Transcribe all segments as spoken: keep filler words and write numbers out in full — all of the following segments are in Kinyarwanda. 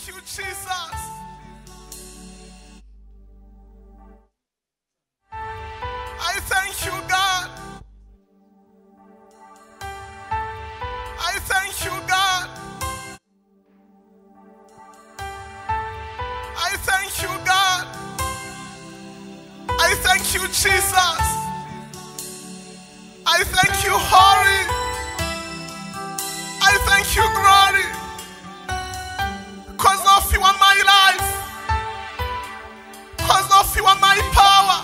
thank you, Jesus. I thank you, God. I thank you, God. I thank you, God. I thank you, Jesus. I thank you, Holy. I thank you, Glory. Because of you are my life. Because of you are my power.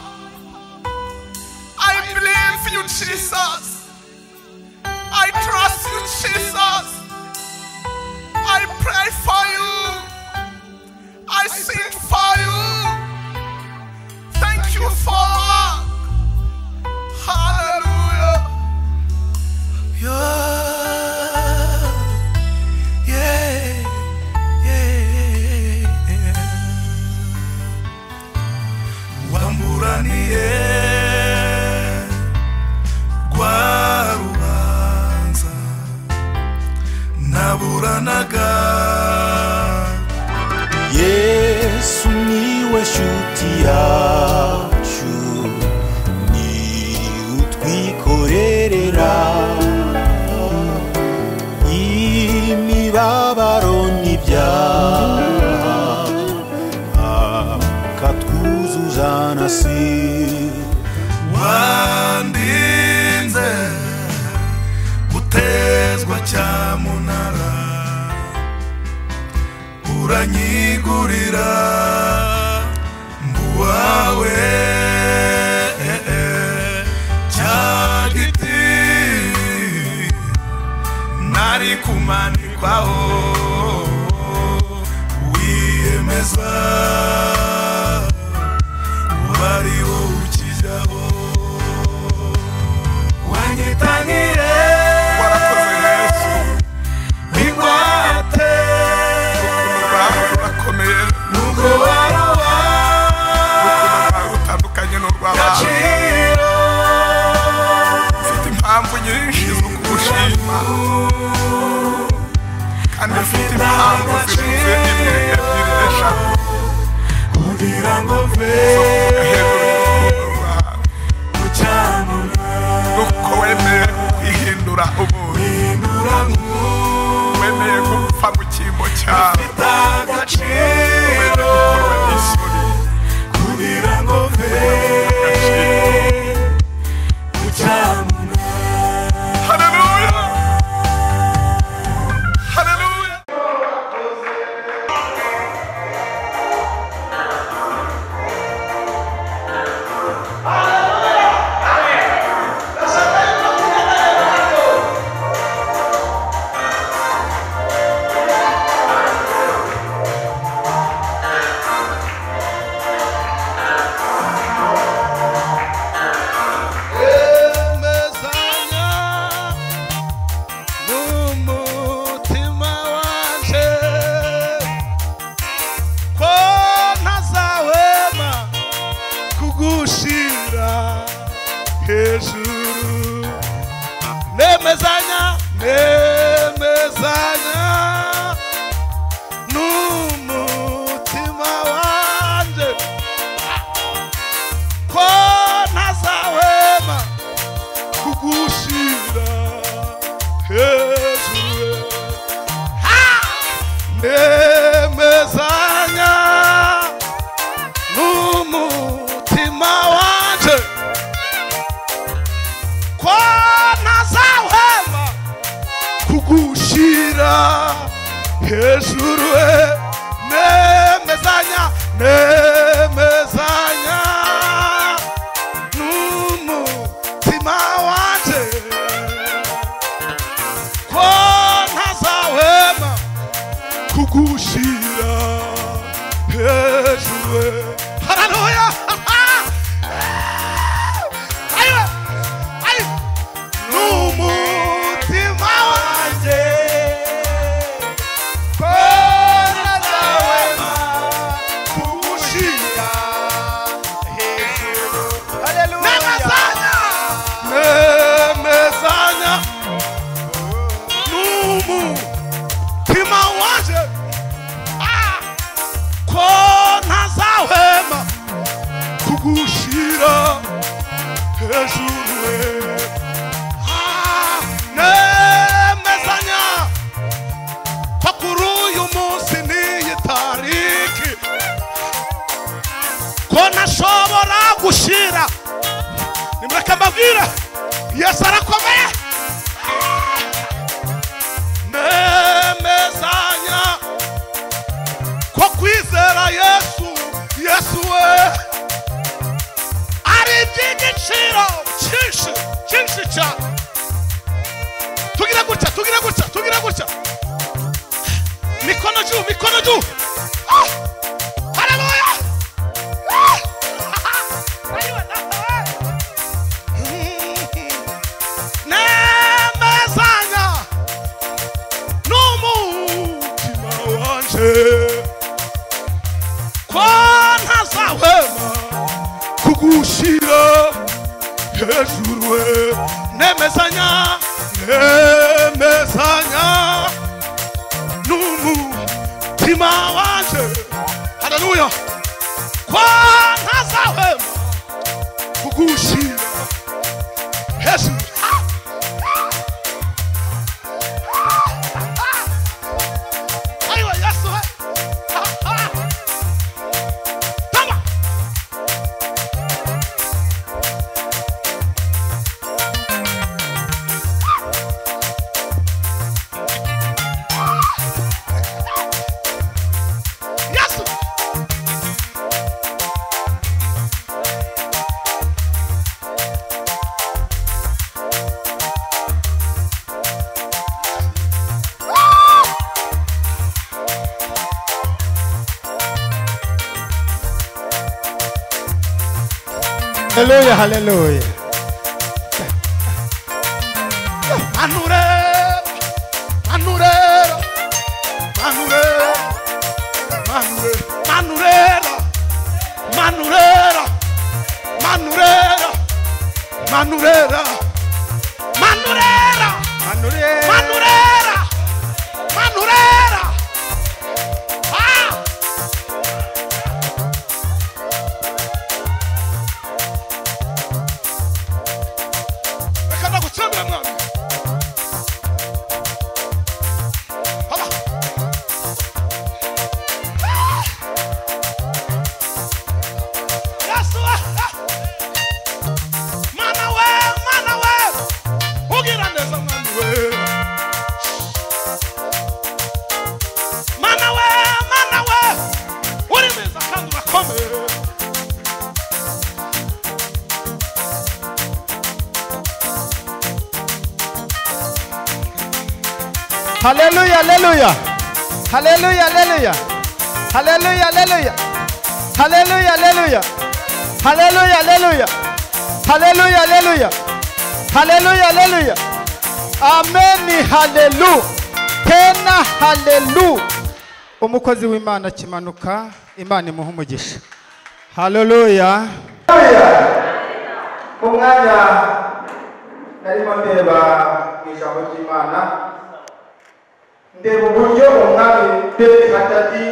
I believe you, Jesus. I trust you, Jesus. I pray for you. I sing for you. Thank you for hallelujah. Yeah, yeah, yeah. Wamburaniye gwarubanza naburanaga. Yesu niwe shuti yacu, ni utwikorerera imibabaro n'ibyaha, akatwuzuza na si. Wandinze gutezwa cyamunara, uranyigurira mbuwawe cya giti nari kumanikwaho, wiyemeza wari wo ukijyaho. Wanyitangire warakoze Yesu, bigwate urakomeye nubwo waroba utandukanye n'urw'abantu. Mfite impamvu nyinshi zo kugushima, kandi mfite impamvu zirenze imwe ebyiri eshatu kugira ngo mve nuko wemeye kwihindura umuntu, wemeye gupfa mu cyimbo cyawe, wemeye gukorwa n'isuri kugira ngo mve mu cyamuna. Haleluya, haleluya. Nemezanya, nemezanya n'umutima wanje ko ntazahwema kugushira hejuru. Nemezanya n'umutima wanje ko ntazahwema kugushira hejuru. Nemezanya, nemezanya n'umutima wanje ko ntazahwema kugushira hejuru. Hallelujah. N'umutima wanje ko ntazahwema kugushira hejuru. Nemezanya, nemezanya n'umutima wanje gushira nimureke mbabwire Yesu arakomeye nemezanya ko kwizera Yesu Yesu we ari iby'igiciro cyinshi cyinshi cyane tugira gutya tugira gutya tugira gutya mikono juu mikono juu haleluya nemezanya n'umutima wanje ko ntazahwema kugushira hejuru we nemezanya nemezanya n'umutima wanje haleluya ko ntazahwema kugushira hejuru ayiwa Yesu we tama Yesu Hallelujah, hallelujah. Manurera, manurera, manurera, manurera, manurera, manurera, manurera, manurera, manurera, manurera, manurera. Ah! Rekana gutsembera mwana. Hallelujah, hallelujah. Hallelujah, hallelujah. Hallelujah, hallelujah. Hallelujah, hallelujah. Hallelujah, hallelujah. Hallelujah, hallelujah. Hallelujah, hallelujah. Amen, hallelujah. Tena hallelujah. Umukozi w'Imana kimanuka, Imana imuha umugisha. Hallelujah. Umwanya narimo ndeba ijambo ry'Imana. Ndeba uburyo umwami Hadadi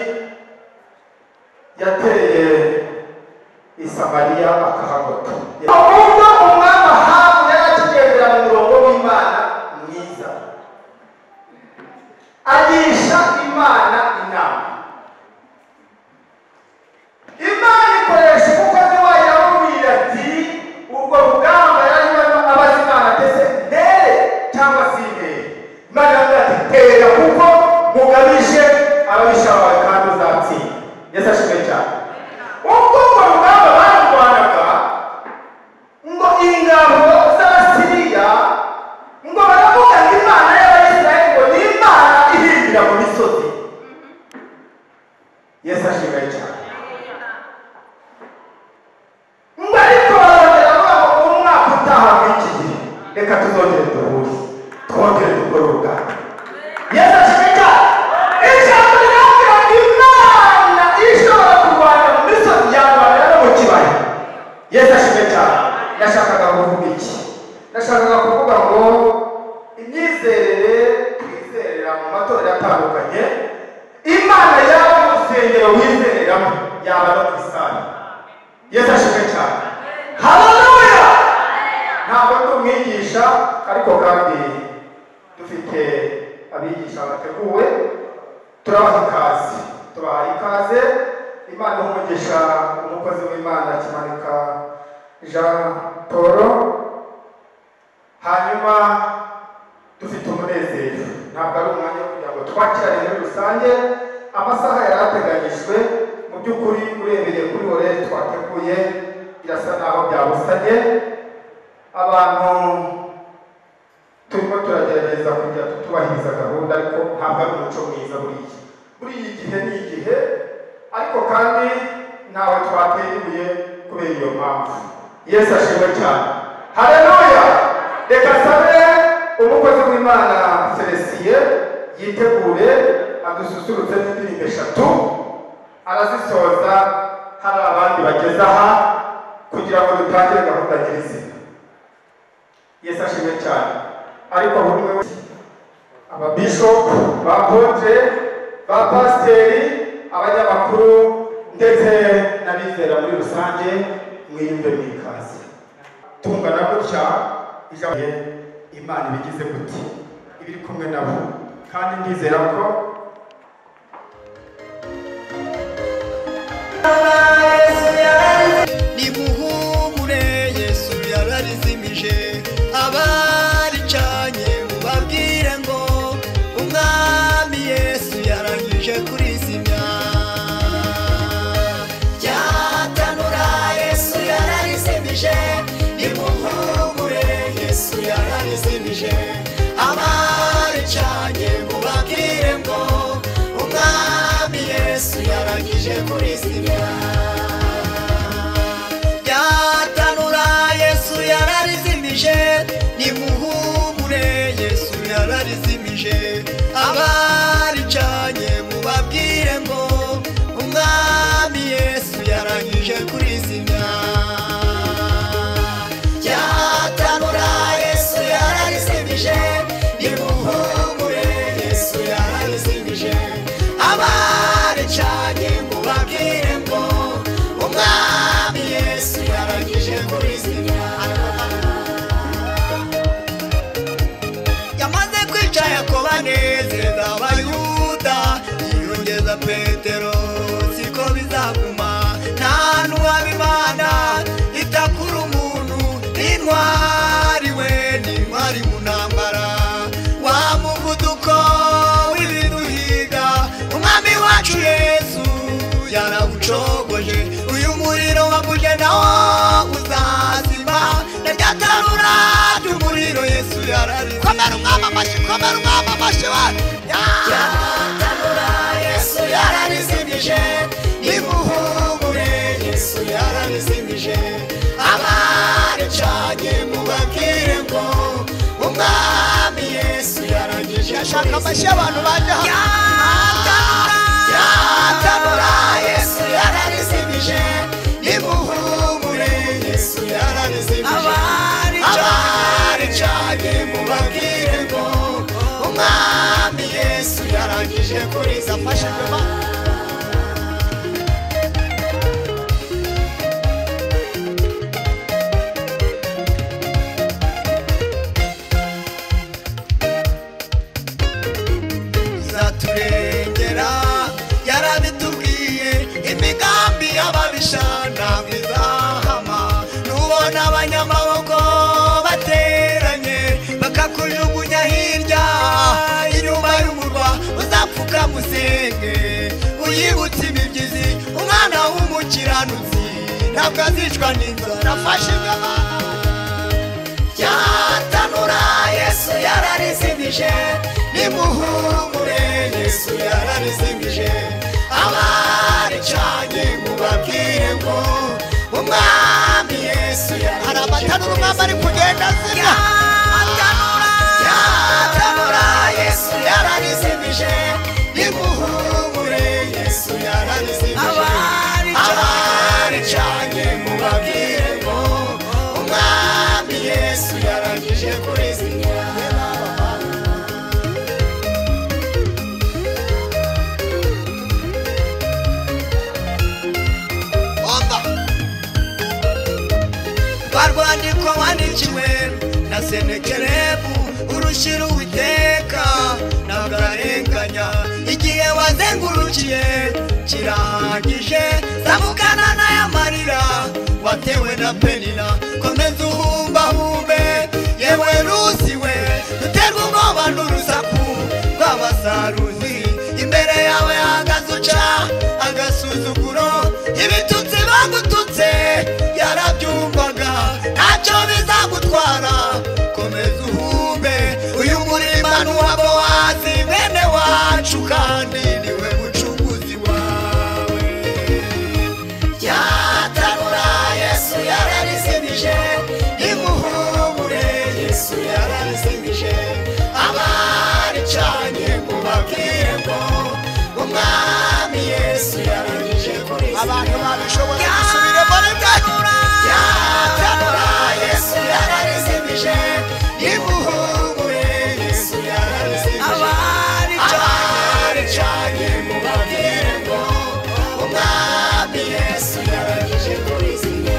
yateye i Samariya akahagota. Ahubwo umwami Ahabu yarakigendera mu murongo w'Imana mwiza, agisha Imana inama. Imana ikoresha umukozi wayo yamubwira ati ubwo rugamba yarimo abaza Imana atese ntere cyangwa si ntere. Imana yamubwira ati tera kuko mugabije ababisha bawe kandi uzatsinda. Yesu ashimwe cyane. Ubwo ubwo rugamba barurwanaga ngo ingabo z'Abasiriya ngo baravuga ngo Imana y'Abayisiraheli ngo ni Imana ihindira mu misozi. Yesu ashimwe cyane. Ngo ariko barongera bavuga ngo umwaka utaha w'iki gihe reka tuzongere duhuze twongere dukore urugamba. Yesu ashimwe cyane. Ijambo riravuga Imana ishobora kurwanya mu misozi yarwanya no mu kibaya. Yesu ashimwe cyane. Nashakaga kuvuga iki? Nashakaga kuvuga ngo imyizerere twizerera mu matorero atandukanye, Imana yaba mu rusengero wizereramo yaba no ku isano. Yesu ashimwe cyane. Haleluya. Ntabwo tumwigisha ariko kandi dufite abigisha bateguwe, turabaha ikaze tubaha ikaze. Imana umugisha umukozi w'Imana kimanika Jean Paul. Hanyuma dufite umunezero, ntabwo ari umwanya kugira ngo twakirane muri rusange. Amasaha yarateganyijwe mu by'ukuri urebeye kuri orere twateguye birasa naho byabusanye. Abantu turimo turagerageza kujya tutubahiriza gahunda, ariko ntabwo ari umuco mwiza buriya. Buri iyi gihe ni igihe, ariko kandi ntawe twateguye kubera iyo mpamvu. Yesu ashimwe cyane. Haleluya. Reka sabe umukozi w'Imana Celestie yitegure adususurutse n'indirimbo eshatu, arazisoza hari abandi bageze aha kugira ngo dutangire gahunda nyirizina. Yesu ashimwe cyane. Ariko buri wese, ababishop, bapotre, bapasiteri, abanyamakuru ndetse n'abizera muri rusange, mwiyumve mwikaze. Tungana gutya ijambo Imana ibigize gute ibiri kumwe nabo, kandi ndizera ko nimuhumure Yesu yararizimije abaricanye, mubabwire ngo umwami Yesu yarangije kurizimya. Ryatanura Yesu yararizimije, nimuhumure Yesu yararizimije abaricanye, mubabwire ngo umwami Yesu yarangije kurizimya. Ryatanura Yesu yararizimije, nimuhumure Yesu yararizimije abaricanye, mubabwire ngo umwami Yesu yarangije kurizimya. Ryatanura Yesu yararizimije, nimuhumure Yesu yararizimije abaricanye, mubabwire ngo umwami Yesu yarangije kurizimya. Yamaze kwica Yakobo anezeza Abayuda, yiyongeza Petero, siko bizaguma. Nta n'uwaba Imana itakura umuntu, n'intwari we n'intwari mu ntambara. Wa muvuduko w'ibiduhiga umwami wacu Yesu yarawucogoje, uyu muriro waguje nawo uzazima. Ryatanura ry'umuriro Yesu yararize. Komera umwami amashyi, komera umwami amashyi wa. Ryatanura Yesu yararizimije, nimuhumure Yesu yararizimije abaricanye, mubabwire ngo umwami Yesu yarangije. Ashaka amashyi abantu bajya hano. Ryatanura Yesu yararizimije, nimuhumure Yesu yararizimije abaricanye, mubabwire ngo umwami Yesu yarangije kuriza. Fasha baba zaturengera, yarabitubwiye imigambi y'ababisha ntabwo izahama. Nubona abanyamaboko bateranye bakakujugunya hirya inyuma y'umurwa, uzapfuka musenge uyibutse imibyizi. Umwana w'umukiranutsi ntabwo azicwa n'inzara. Fashe ingama. Ryatanura Yesu yararizimije, nimuhumure Yesu yararizimije abaricanye, mubabwire ngo umwami Yesu yararizimije. Hari abatanura umwami ari kugenda azimya. Ryatanura Yesu yararizimije, nimuhumure Yesu yararizimije abaricanye, mubabwire ngo umwami Yesu yarangije kurizimya. Rwandiko wandikiwe na Senakeribu, urushyira Uwiteka ntabwo arenganya. Igihe wazengurukiye kirahagije, zamukana n'aya marira watewe na penina komeza uhumbahumbe yewe rusiwe duterwa ubwoba n'urusaku rw'abasaruzi imbere yawe hagaze uca agasuzuguro ibitutsi bagututse yarabyumvaga ntacyo bizagutwara komeza uhumbe uyu murima n'uwa Bowazi bene wacu kandi niwe mucunguzi wawe yatanura Yesu yararizimije imuhumure Yesu yararizimije abaricanye mubabwire ngo umwami Yesu yarangije kuri abantu babishoboye gusubiremo rimwe yatanura Yesu yararizimije imuhumure Yesu yararizimije abaricanye mubabwire ngo umwami Yesu yarangije kurizimya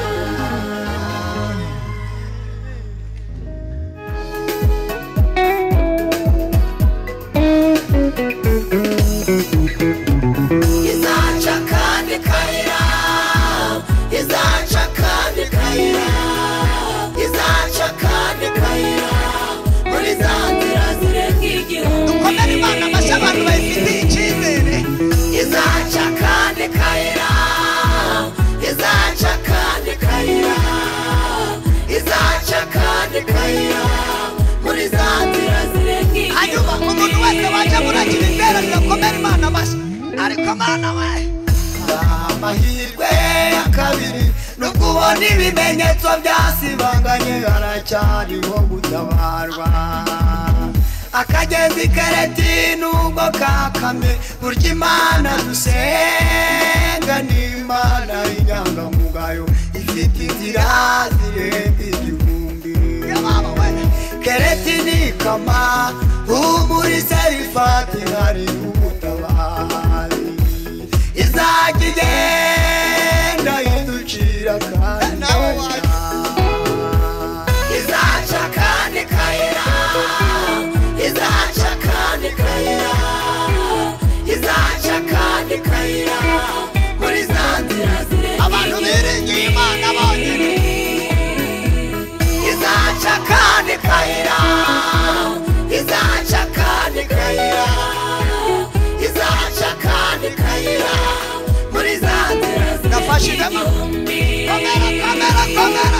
izaca kandi kayira izaca kandi kayira izaca kandi kayira muri za nzira zirenga igihumbi dukomere Imana amashyi abantu bayifitiye icyizere izaca kandi kayira izaca kandi kayira izaca kandi kayira muri za nzira zirenga igihumbi hanyuma umuntu wese waje muragira izera dukomere Imana amashyi ariko Mana we amahirwe ya kabiri no kubona ibimenyetso byasibanganye haracyariho gutabarwa akagezi Kereti nubwo kakame burya Imana dusenga ni Imana y'inyangamugayo ifite inzira zirenga igihumbi Kereti ni kama umuri Serifati hari ubutabazi izajya igenda iducira kandi izaca kandi kayira izaca kandi kayira izaca kandi kayira muri za nzira zirenga abantu biringiye Imana bonyine izaca kandi kayira izaca kandi kayira izaca kandi kayira muri za nzira nafashijemo komera komera komera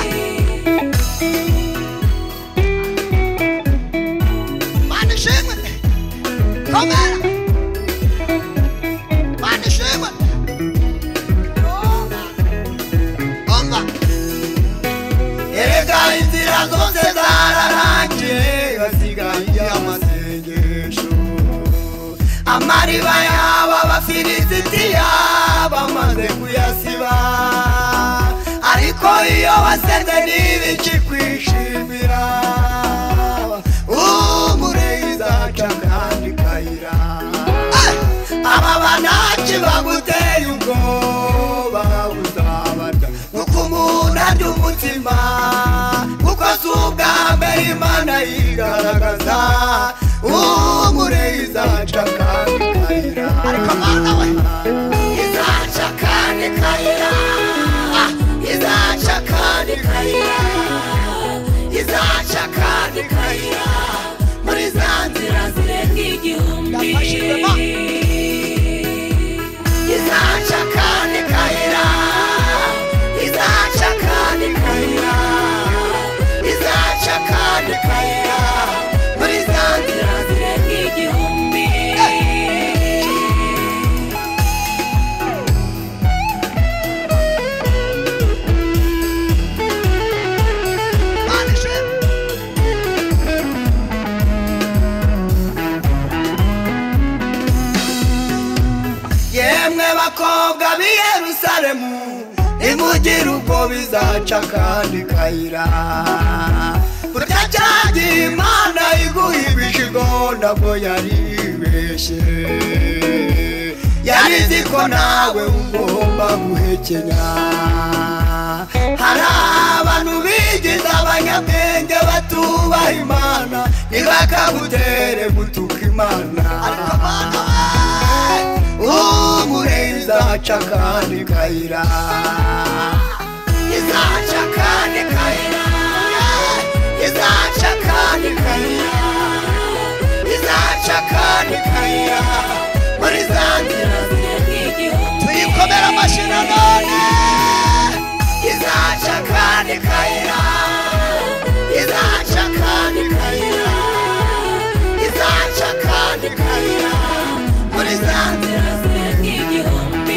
Mana ishimwe komera Mana ishimwe omba erega inzira zose zararangiye hasigaye amasengesho amariba yaba abafilisitiya bamaze kuyasiba ariko iyo wasenze n'ibiki kwishimira umureyi izaca kandi kayira aba banaki baguteye ubwoba buzabarya kuko umuntu arya umutima kuko si ubwa mbere Imana yigaragaza umureyi izaca kandi kayira ariko Mana we izaca kandi kayira izaca kandi kayira izaca kandi kayira muri za nzira zirenga igihumbi izaca kandi kayira izaca kandi kayira izaca kandi kayira muri za nzira zirenga igihumbi yemwe bakobwa b'i Yerusalemu nimugire ubwo bizaca kandi kayira burya cyagiye Imana iguha ibishigo ntabwo yaribeshye yarizi ko nawe ugomba guhekenya hari abantu bigize abanyabwenge batubaha Imana ntibakagutere gutuka Imana ariko Mana we umureyi izaca kandi kayira izaca kandi kayira izaca kandi kayira izaca kandi kayira muri za nzira tuyikomera amashyi nanone izaca kandi kayira izaca kandi kayira izaca kandi kayira muri za nzira z'igihumbi.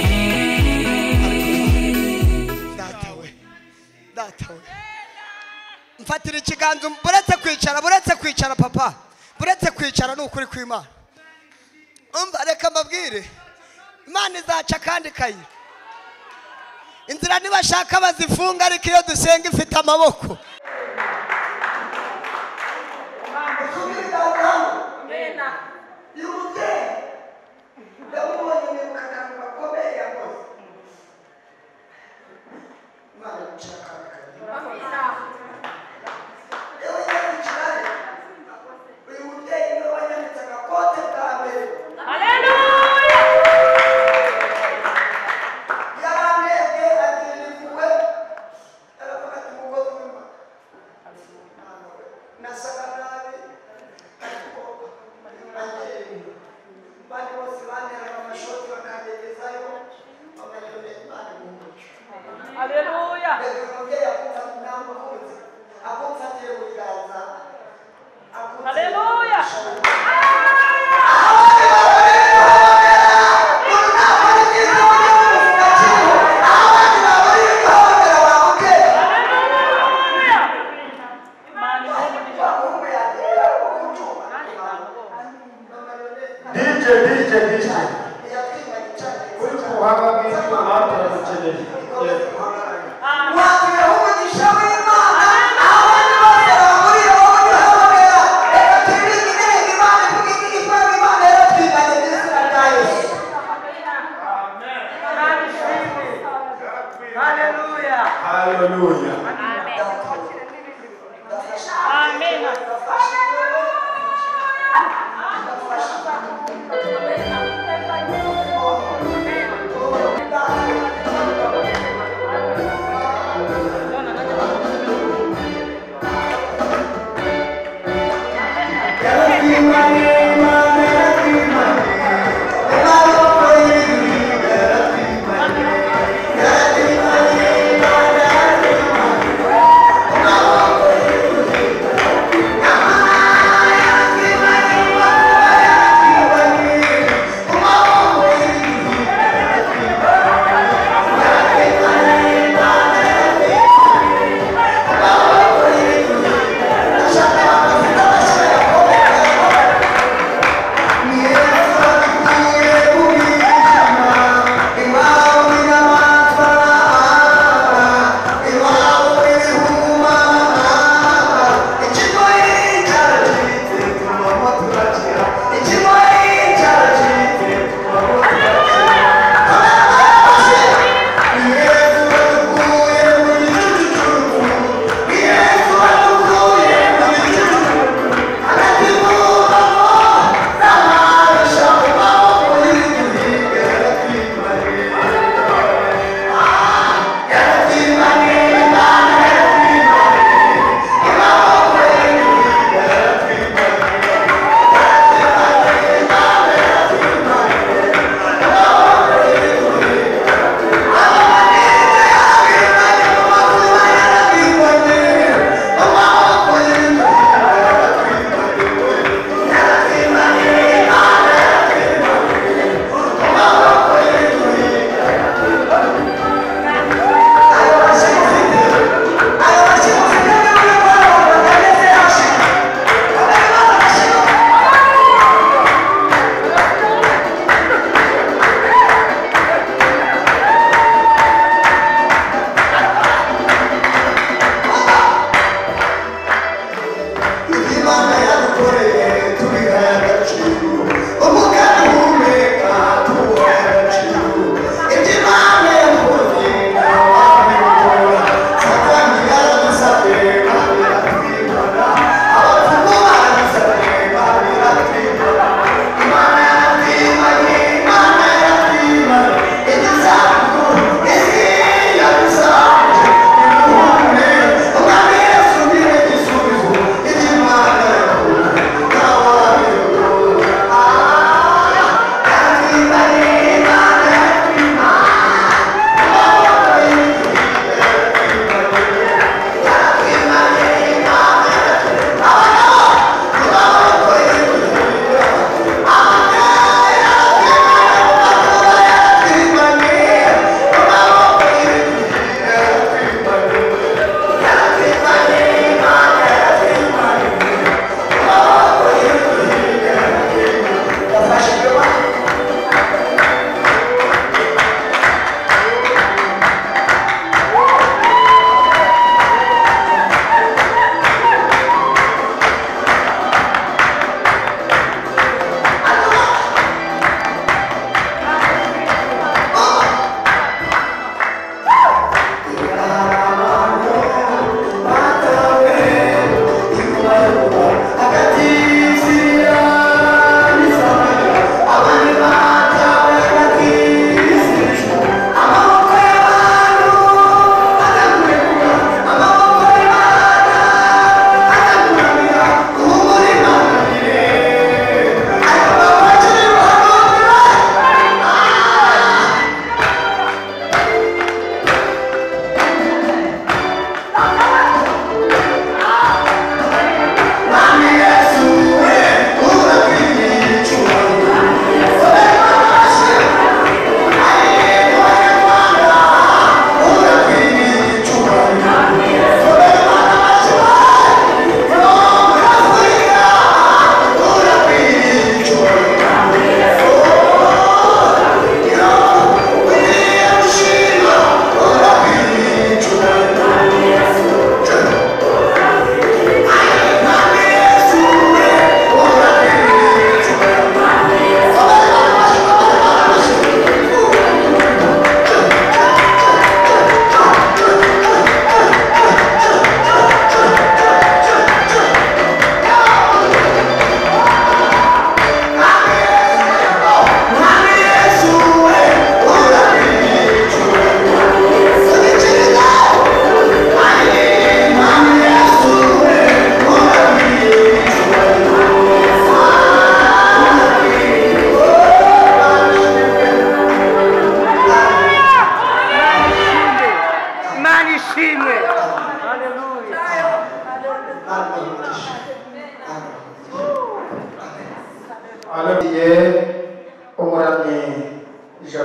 Datawe datawe mfatira ikiganza buretse kwicara buretse kwicara papa buretse kwicara ni ukuri kw'Imana. Umva reka mbabwire Imana izaca kandi kayira. Inzira nibashaka bazifunga ariko iyo dusenga ifite amaboko. Thank you.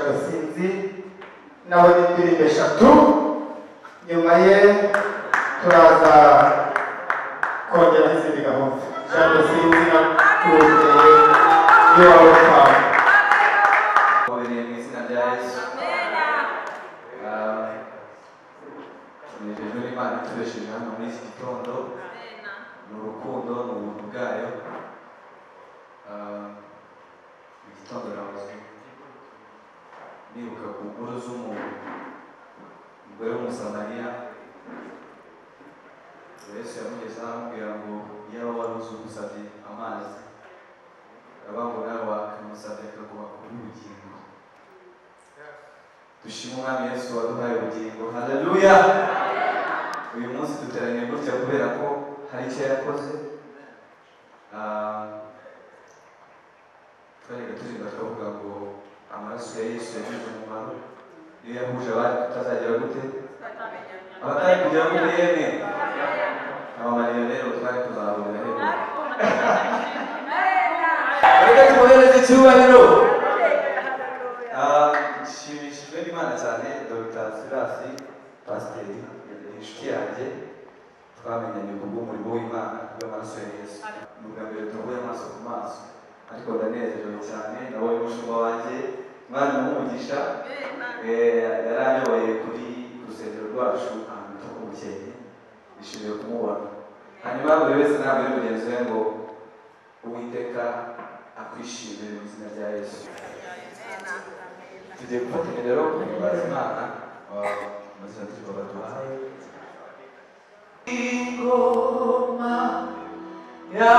jado sinzi nawe n'indirimbo eshatu nyuma ye turaza kongera n'izindi gahunda jado sinzi na kuruteye iyo wawe kwawe Wabereye mu izina rya Yesu. Tunejejwe n'Imana ituresheje hano muri iki gitondo. Ni urukundo, ni ubuntu bwayo. Mu gitondo nahoze nibuka ku nkuru z'umugore w'umusamariya. Yesu yamugezeho amubwira ngo iyaba wari uzi ugusabye amazi aravuga nawe wakamusabye akaguha kuri ubugingo. Dushima umwami Yesu waduhaye ubugingo. Haleluya! Uyu munsi duteraniye gutya kubera ko hari icyo yakoze. Twareka turirimba turavuga ngo amaraso ya Yesu yagize umumaro. Iyo yahuje abandi tutazagera gute? Abatari kugira ngo yemwe abamarira rero twari tuzahurira hejuru. Reka tumuhereze icyubahiro. Nshimishijwe n'Imana cyane Dr Sirasi Pasiteri inshuti yanjye twamenyanye ku bw'umurimo w'Imana bw'amaraso ya Yesu. Ni ubwa mbere tuvuye amaso ku maso ariko ndanezerewe cyane nabonye umushumba wanjye Imana n'umugisha yaranyoboye kuri urusengero rwacu ahantu bita ku Mukenke. Nishimiye kumubona. Hanyuma buri wese ntabwo ari mugenzi we ngo Uwiteka akwishimire mu izina rya Yesu. Tugiye gufatanya rero guhimbaza Imana mu izina ry'Imana baduhaye. Ingoma ya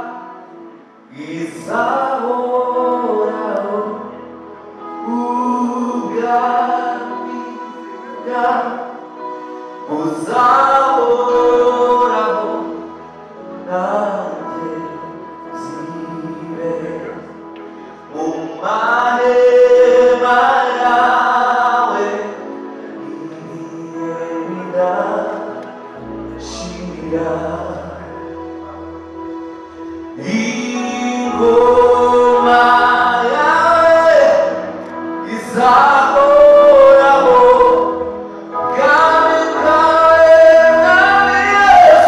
izahoraho ubwami bwa buzahoraho nanjye zibe mu mahema yawe ibihe bidashira. Ingoma yawe izahoraho, ubwami bwawe mwami Yesu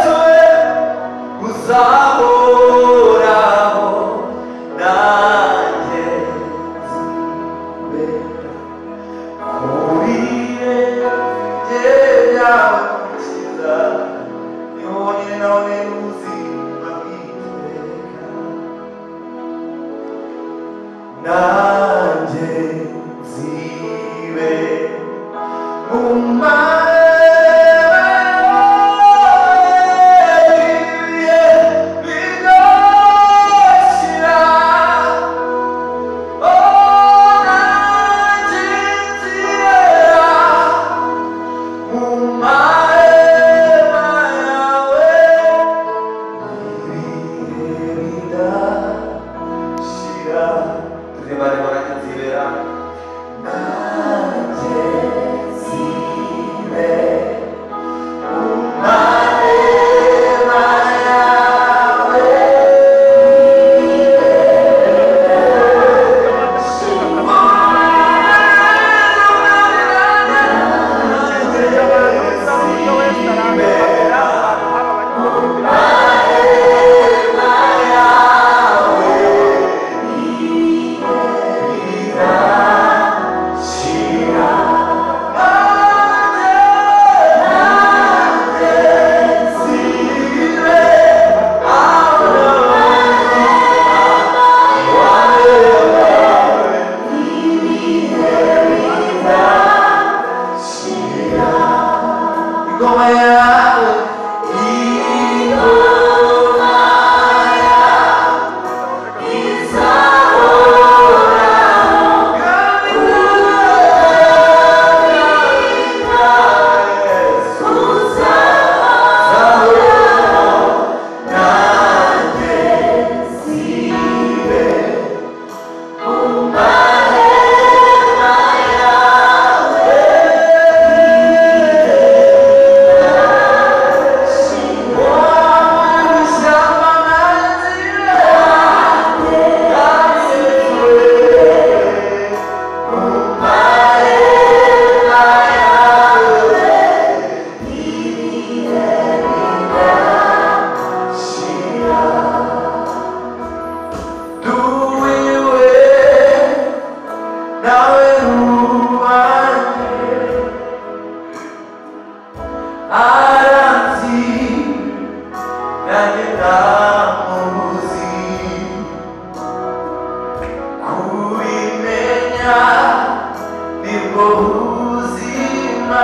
nibwo buzima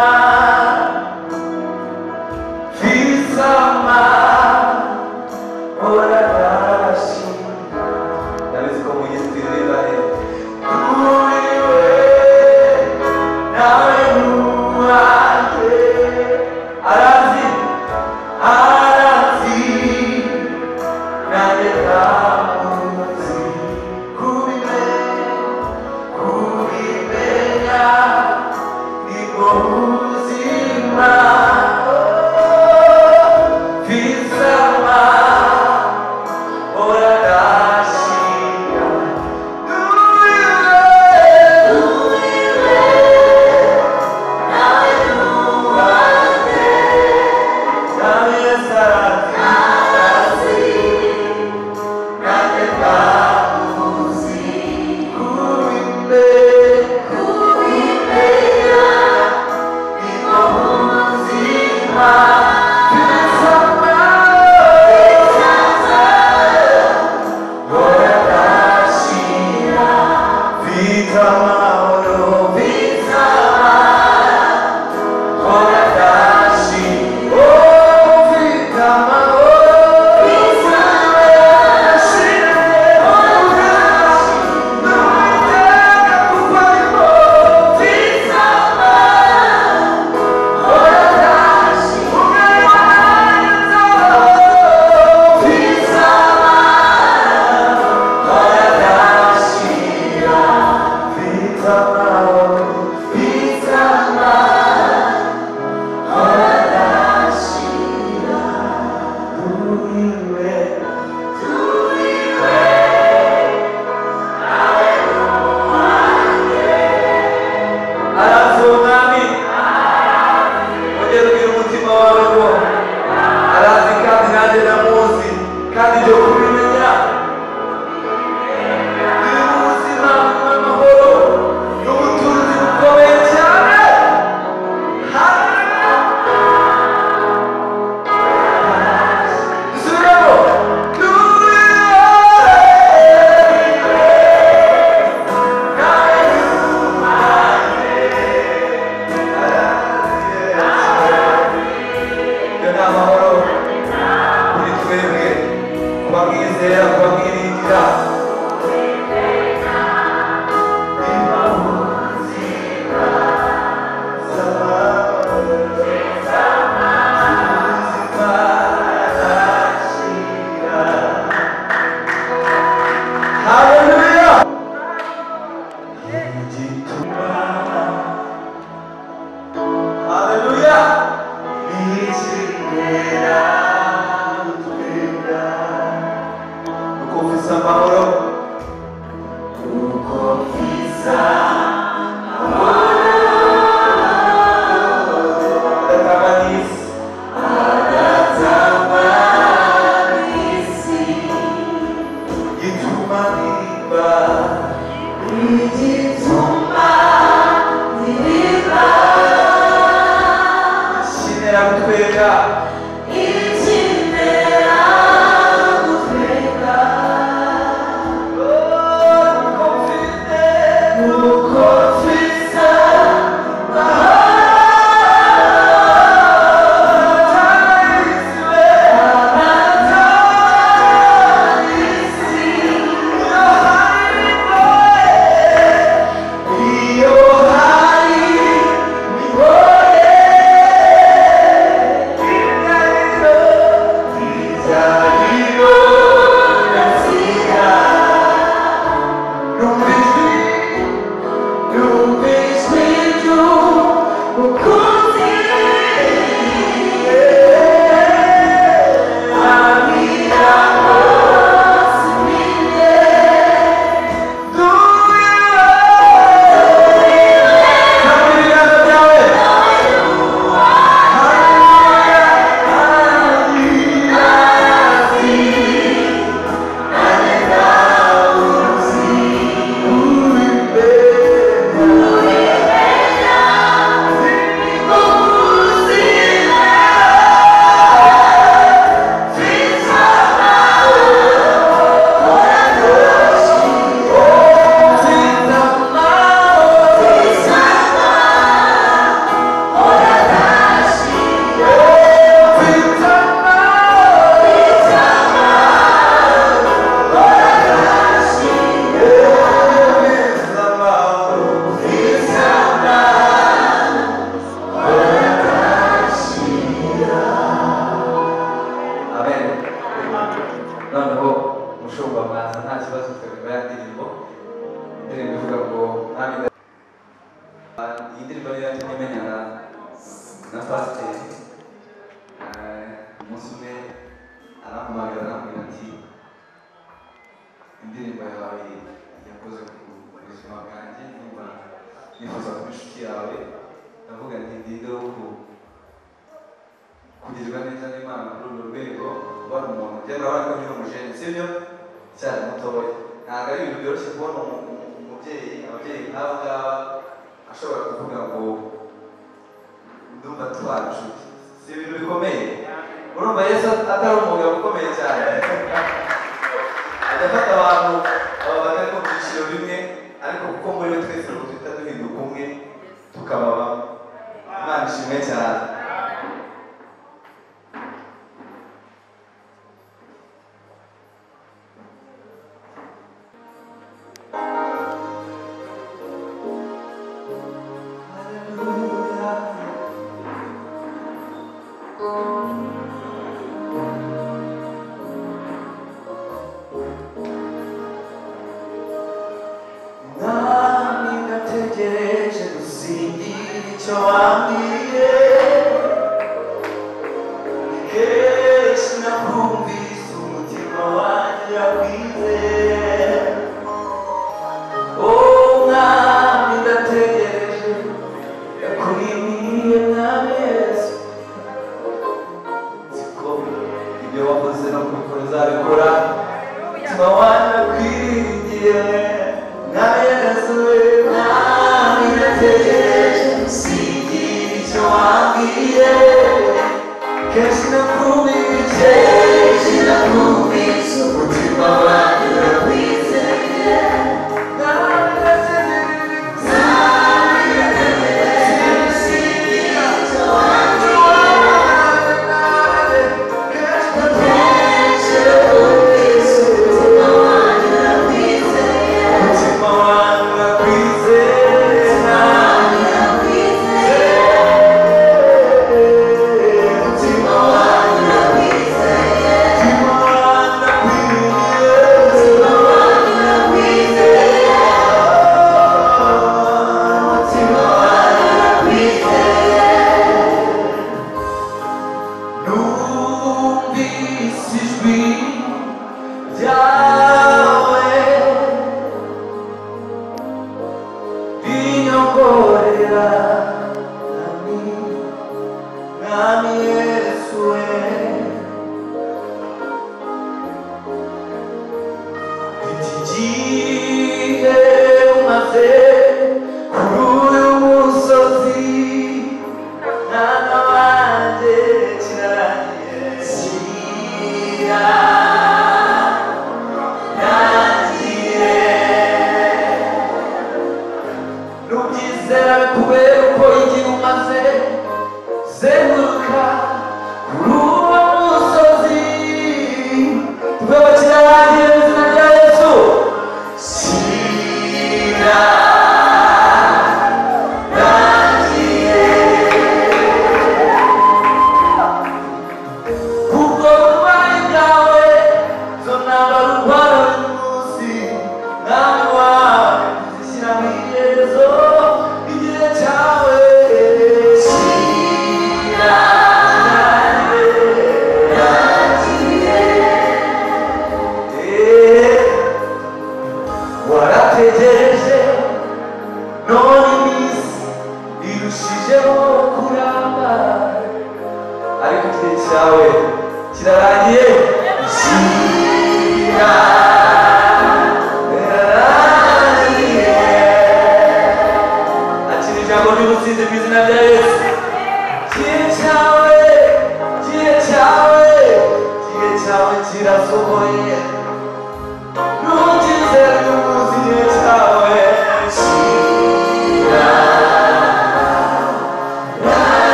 visama orarashi ndabizi ko mugize turirimba neza kuriwe nawe nuwanjye arazi arazi nanjye ndamuzi kubimenya kubimenya nibwo buzima iyi ndirimbo niyo yatumye menyana na pasiteri. Umunsi umwe arampamagara arambwira ati indirimbo yawe yakoze ku buzima bwanjye, niba nifuza kuba inshuti yawe. Ndavuga nti ndinde wo kugirirwa neza n'Imana kuri urwo rwego, kuba umuntu ugenda urabona ko nyine umujene sibyo cyane mutoya. Ntabwo ari ibintu byoroshye kubona umubyeyi ababyeyi nk'aba ngaba ashobora kuvuga ngo ndumva tubana inshuti. Si ibintu bikomeye. Urumva Yesu atari umugabo ukomeye cyane, ajya afata abantu aba batari mu byiciro bimwe, ariko kuko muri we twese tuhita duhinduka umwe tukaba bamwe. Imana ishimwe cyane.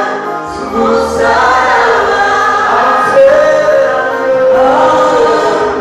Musa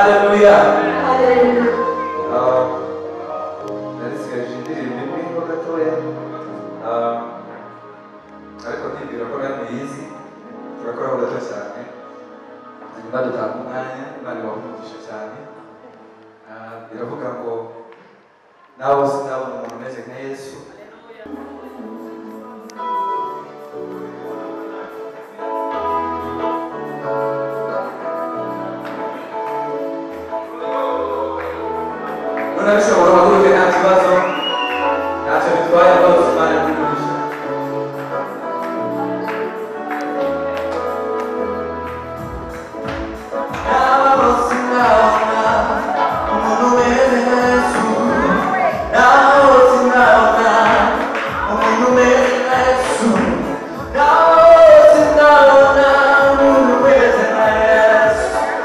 haleluya narisigaje indirimbo imwe ho gatoya ariko ndibwira ko nayo muyizi turakoraho gato cyane hanyuma dutanga umwanya imana ibamugisha cyane iravuga ngo nawe sinabona umuntu umeze nka yesu unabishobora guhaguruke nta kibazo ntacyo bitwaye rwose imana iramugisha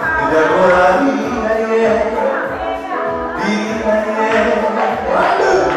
Hallelujah.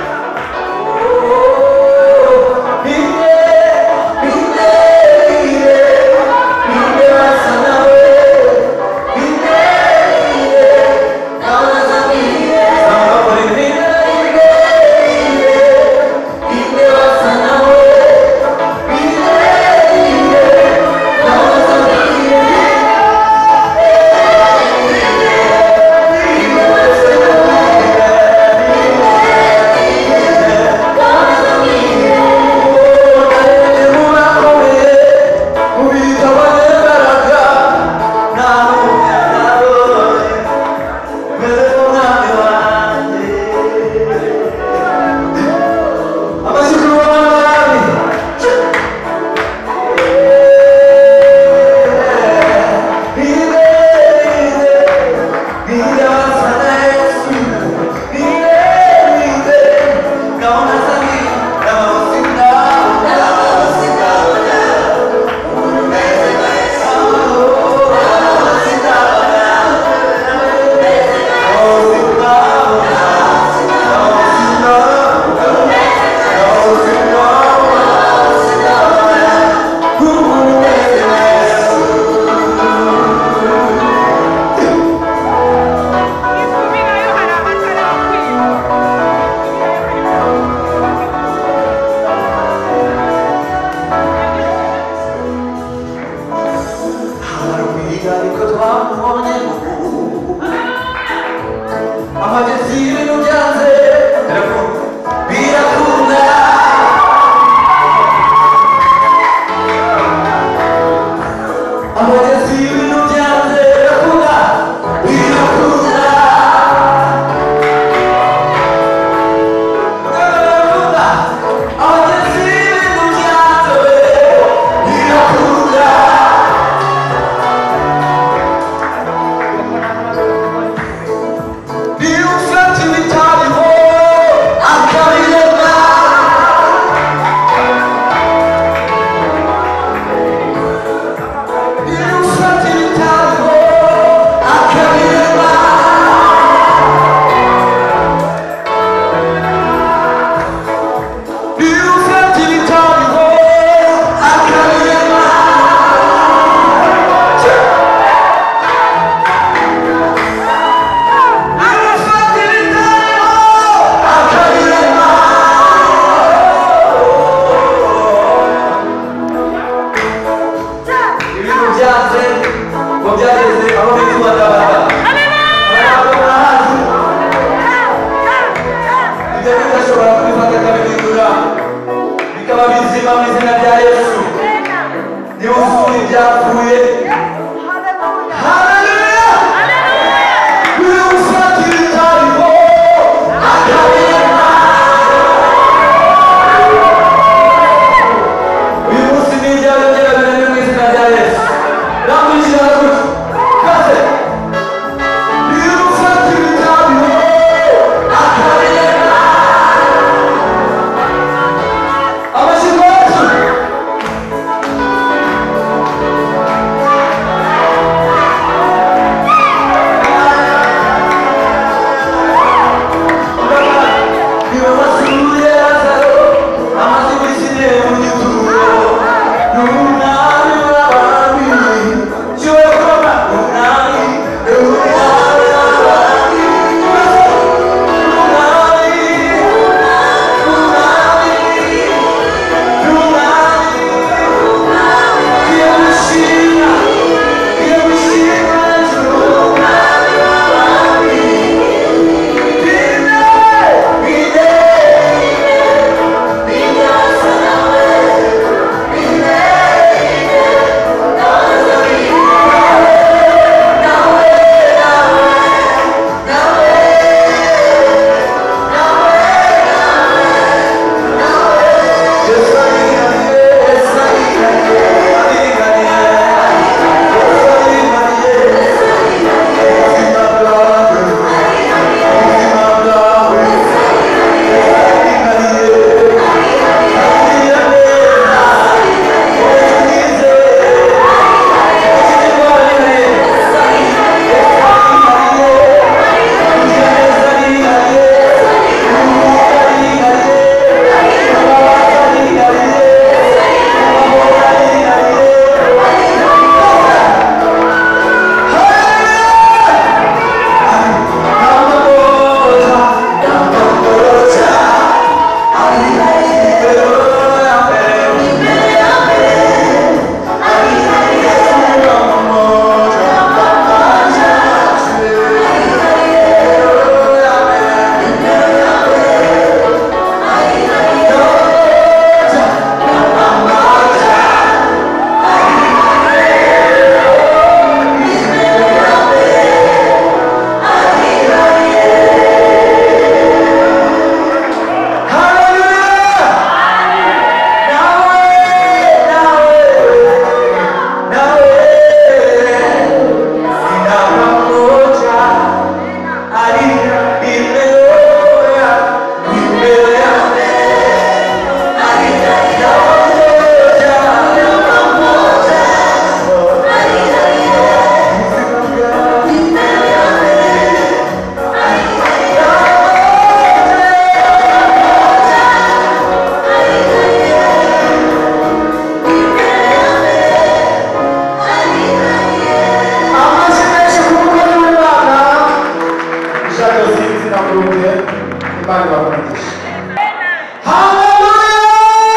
reka murunge imana ibamugisha haleluya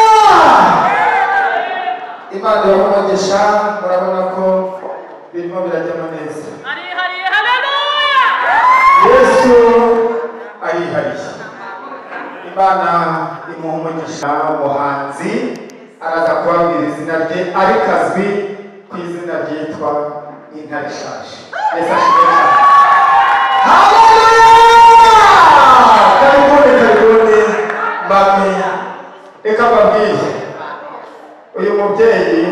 imana ibamugisha murabona ko birimo birajyamo neza yesu arihariye imana imuha umugisha umuhanzi araza kubabwira izina rye ariko azwi ku izina ryitwa intare ishaje yesu ashimwe cyane haleluya karibuni karibuni mbamenya reka mbabwire uyu mubyeyi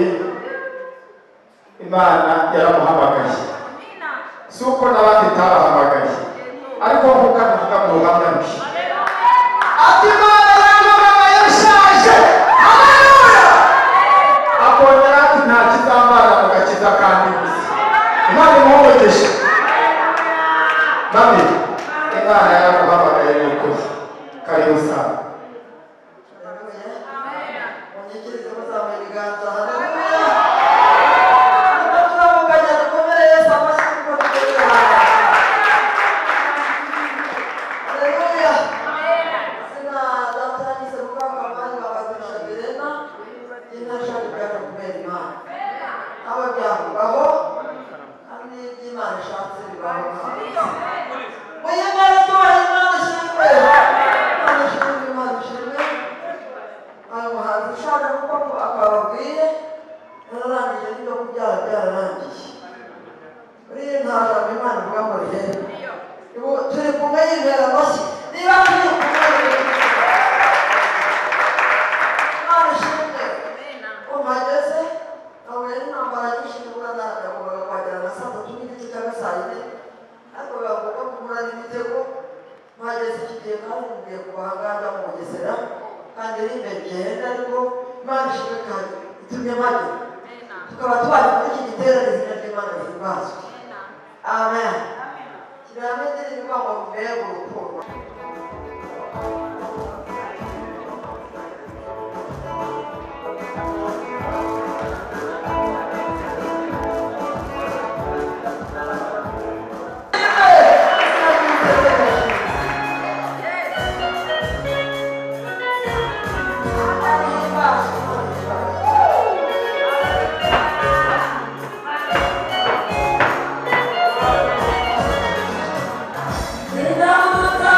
imana yaramuhamagaye si uko n'abandi itabahamagaye ariko nk'uko abivuga mu buhamya bwe ati imana yahamagaye ishaje haleluya akongera ati nta kizambara mu gakiza kandi gusa imana imuhumugisha mami imana yaramuhamagaye ni ukuri karibu sana Nina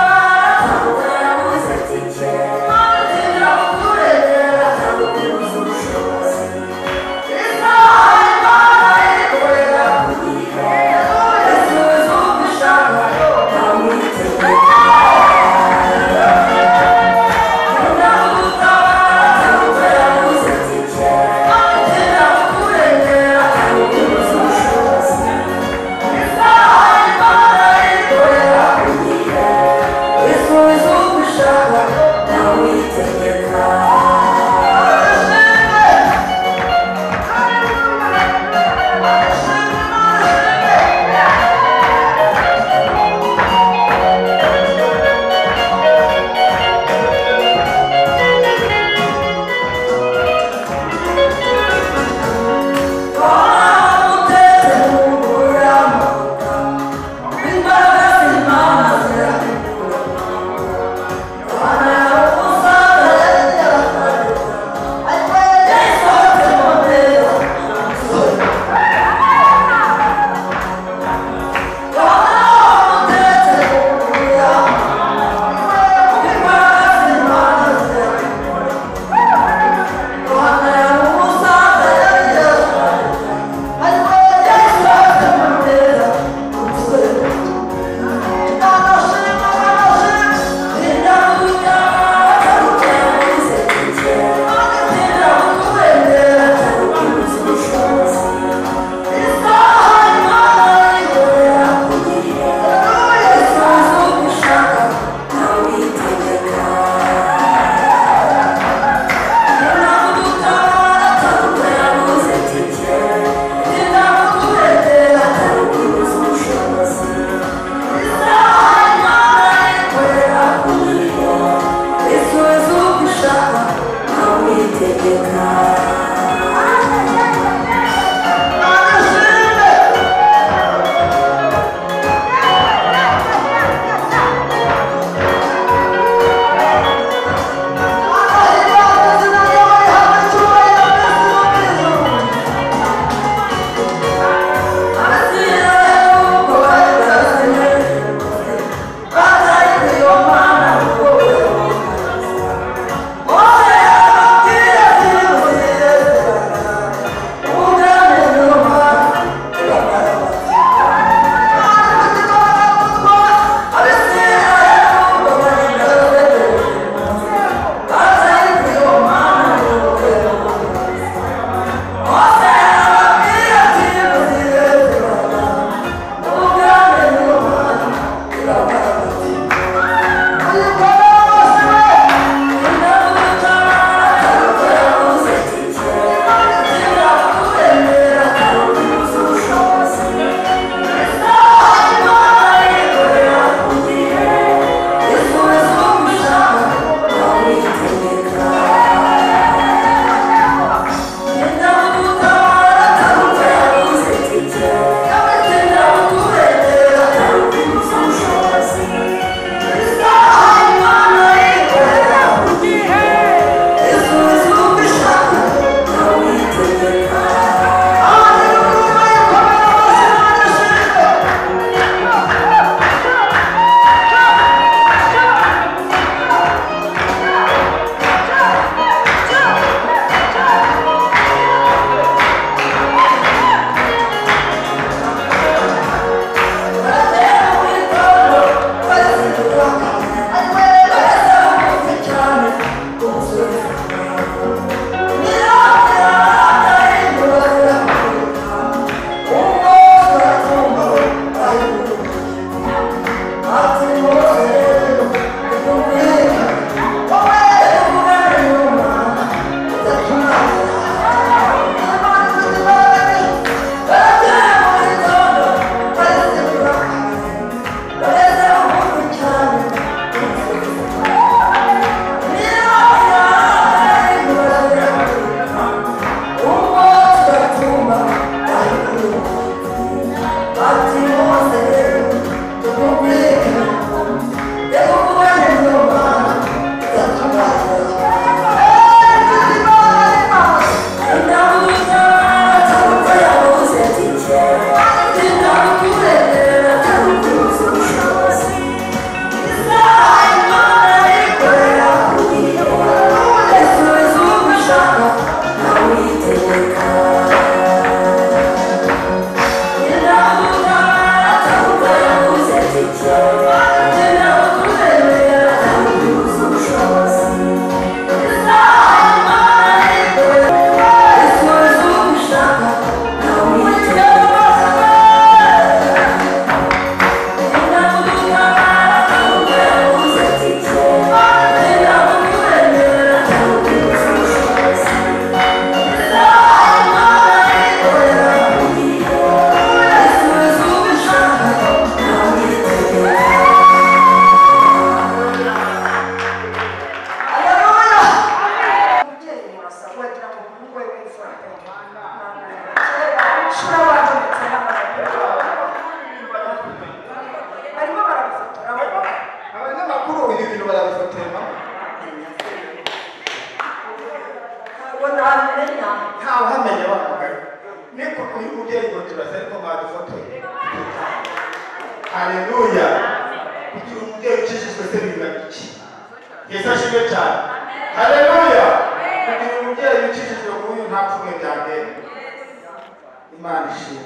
Yesu ashimwe cyane. Haleluya. Kugira umubyeyi wicishijwe mu uyu nta pfunwe byagenda. Imana ishimwe.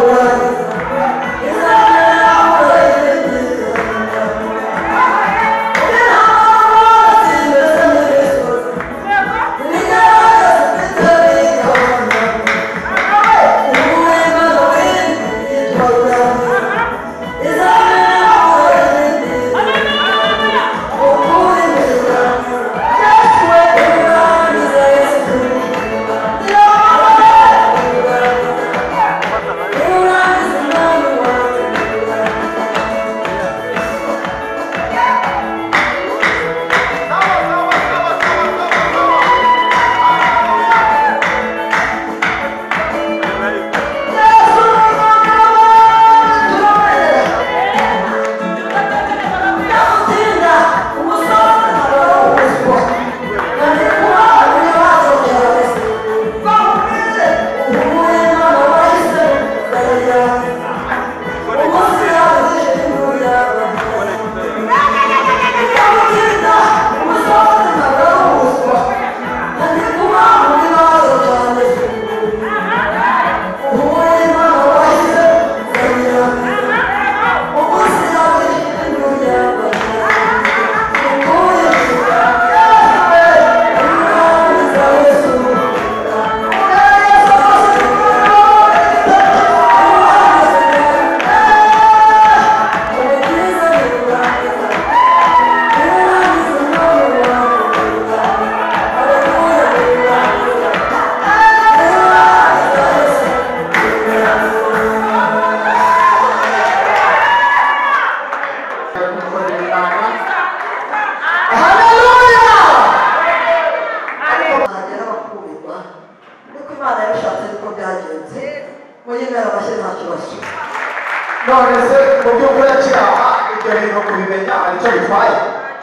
none se mu by'ukuri akiraha ibyo bintu kubimenya aricyo bitwaye.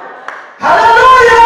Haleluya!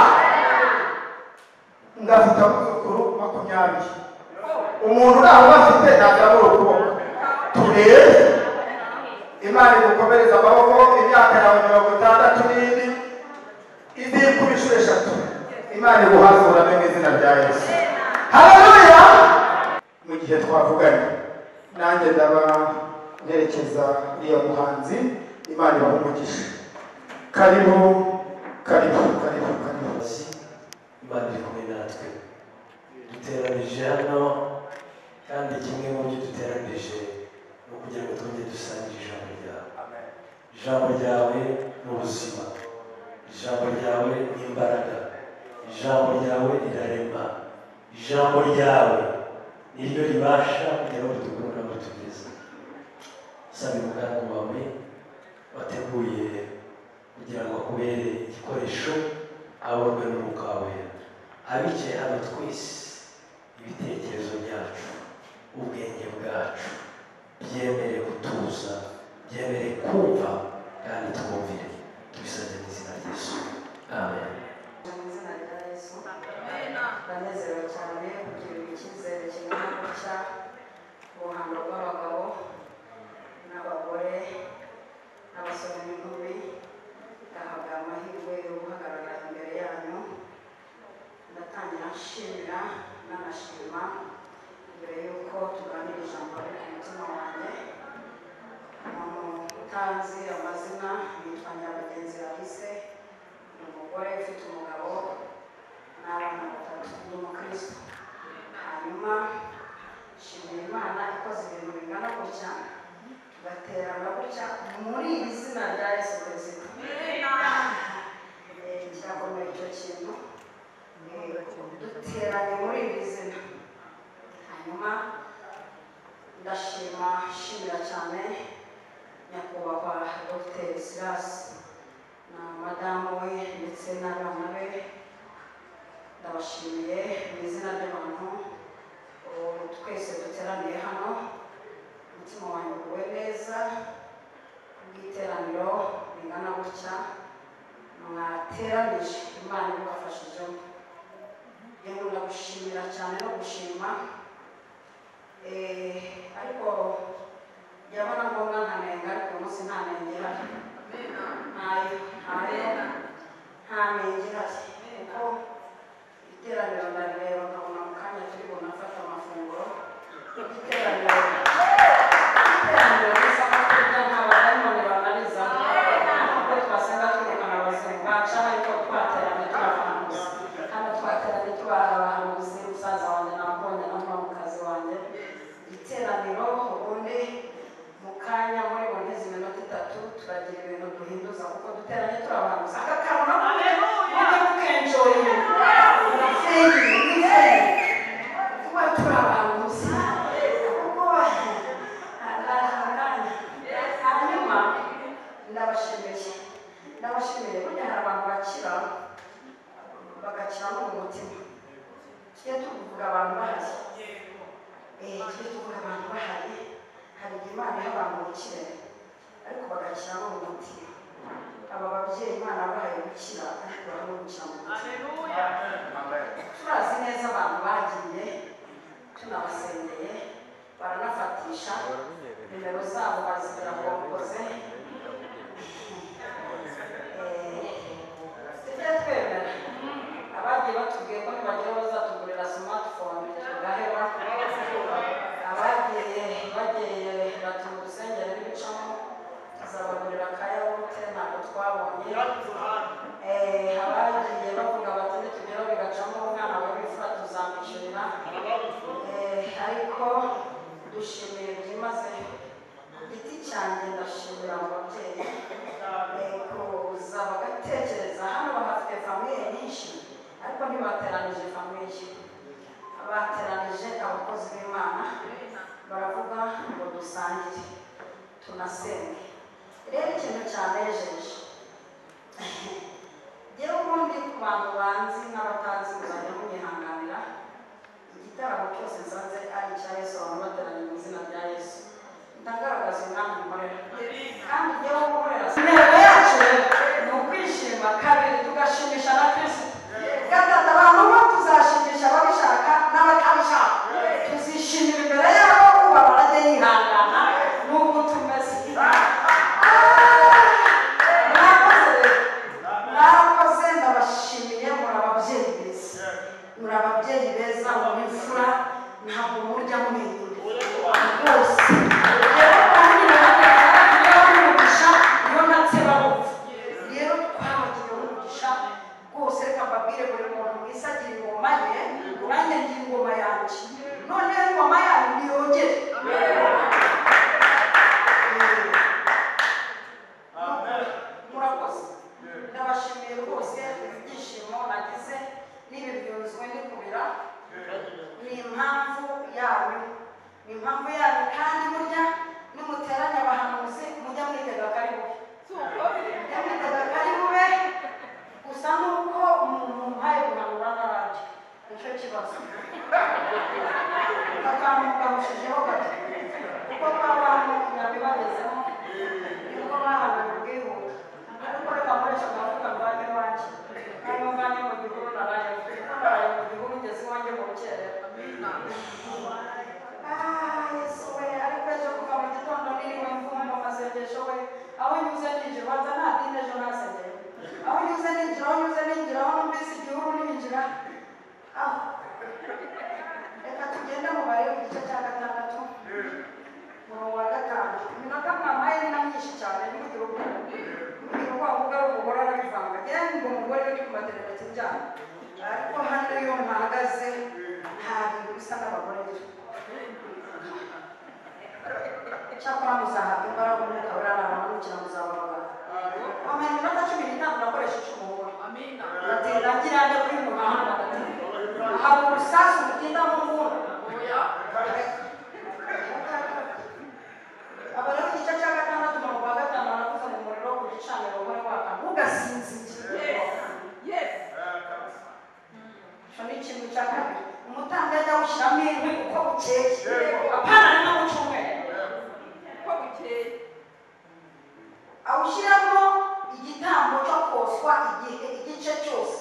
Ngafite abuzukuru makumyabiri, umuntu nawe bafite ntabwo ukuboko turebe Imana igukomereza amaboko imyaka yawe mirongo itandatu n'indi izikuba inshuro eshatu Imana iguhazura mu izina rya Yesu. Haleluya! Mu gihe twavuganye nanjye ndaba nerekeza uriya muhanzi Imana ibaha umugisha. Karibu karibu karibu karibu. Imana iri kumwe natwe duteranije hano kandi kimwe mu byo duteranije ni ukugira ngo twongere dusangire ijambo ryawe. Ijambo ryawe ni ubuzima, ijambo ryawe ni imbaraga, ijambo ryawe rirarema, ijambo ryawe niryo ribasha kugira ngo dukure aho tugeze. Sabe umugambi wawe wateguye kugira ngo akubere igikoresho aborwe n'umwuka wawe, abicaye hano twese ibitekerezo byacu ubwenge bwacu byemere gutuza, byemere kumva kandi twumvire. Tubisabye mu izina rya Yesu, amen. Mu izina rya Yesu, ndanezerewe cyane kugirirwa icyizere kingana gutya ku ruhando rw'abagabo n'abagore n'abasore n'inkumi, ndahabwa amahirwe yo guhagarara imbere yanyu. Ndatangira nshimira n'anashima mbere y'uko tuganira ijambo riri ku mutima wanjye. Umuntu utanzi amazina yitwa Nyabagenzi Alice, ni umugore ufite umugabo n'abana batatu, ni umukristo. Hanyuma nshimira Imana ikoze ibintu bingana gutya tugaterana gutya muri iri zina rya Yesu Kristo. Kirakomeye icyo kintu, duteranye muri iri zina. Hanyuma ndashima shimira cyane nyakubahwa Dr Silas na madamu we ndetse n'abana be. Ndabashimiye mu izina ry'abantu twese duteraniye hano. Umutima wanjye uguwe neza kubw'iteraniro ringana gutya mwateranije, Imana ibibafashijemo. Yewe ndagushimira cyane no gushima, ariko yabona ngombwa ntanenga, ariko uyu munsi nta nenge ihari, ntayo ntayo nta nenge ihari, kuko iteraniro ndarireba nkabona mu kanya turi bunafata amafunguro. Iteraniro ubukire ariko bagakira no mu mutima. Aba babyeyi Imana bahaye gukira ariko baramukira mu mutima. Turazi neza abantu bagiye tunabasengeye baranafatisha nimero zabo bazigera ngo bakoze tujye twemera abagiye batubwiye ko nibagera bazatugurira smartphone tugaheba abagiye bagiye batunga urusengero n'ibicamo tuzabagurira akayawurute ntabwo twabonye abagiye bavuga bati nitugeraho bigacamo umwana wawe w'imfura tuzamwishyurira ariko dushimiye byimaze ku giti cyanjye ndashimira abo babyeyi kuza bagatekereza hano bahafite famiye nyinshi ariko ntibateranije famiye bateranije abakozi b'Imana baravuga ngo dusangire tunasenge. Rero ikintu cyanejeje yewe ubundi ku bantu banzi n'abatazi muzajya munyihanganira igitaramo cyose nsanze ari icya Yesu abantu bateraniye mu izina rya Yesu ndagaragaza umwami nkorera kandi yewe nkorera intego yacu ni ukwishima kabiri tugashimisha na Kristo gatatu abantu bo tuzashimisha ababishaka n'abatabishaka tuzishimira imbere yabo kuba barajya yihangana n'ubwo tumeze mwakoze ndabashimiye muri ababyeyi beza muri ababyeyi beza muri imfura ntabwo murya mwenyine rwose rero kandi nabategeka umugisha niyo nateba bupfa rero twabagiye umugisha rwose reka mbabwire buri muntu wese agira ingoma ye nanjye ngira ingoma yanjye noneho ingoma yanyu niyogere murakoze ndabashimiye rwose ibyishimo nagize n'ibibyunzwe n'ikubira ni impamvu yanyu ni impamvu yanyu kandi burya nimuteranya abahanuzi mujya mwitega kari bube mujya mwitega kari bube gusa nuko umuntu mpaye guhanura n'abandi nicyo kibazo akantu mugahushijeho gato kuko kwa bantu nyabibagezemo nibwo bahanuye ubwihute ariko reka nkoresha amavuga mvanye iwanjye nayo mvanye mu gihuru naraye kuko naraye mu gihuru ngeze iwanjye mu rukerera Yesu we ariko ejo kuva mu gitondo niriwe mvumva amasengesho we aho nyuze ninjira banza nta dini ejo nasengeye aho nyuze ninjira aho nyuze ninjira aho numvise igihuru ninjira aho reka tugende mu bari mu gice cya gatandatu murongo wa gatanu iminota mwamaye ni na myinshi cyane n'ugira ubwoba n'ugira ubwoba ubwo ari umugore arabivanga njyewe ngo umugore uri ku materinete njyana ariko hano iyo mpahagaze nta bintu bisa n'abagore ngira cyakora muzahabwa imbaraga umwuka wera namanukira muzababagana wambaye iminota cumi n'itanu nakoresheje umugore uratinda ngira njye kuri muhanda haba urusasu mutinda mu nguni aba rero igice cya gatandatu umurongo wa gatanu baravuze ngo umuriro wo ku gicaniro uhore waka ntugasinzire icyo ni ikintu cya kabiri umutambyi ajya awushyiramo inkwi uko bukeye apana ni no mu cyumweru uko bukeye awushyiramo igitambo cyo koswa igihe igice cyose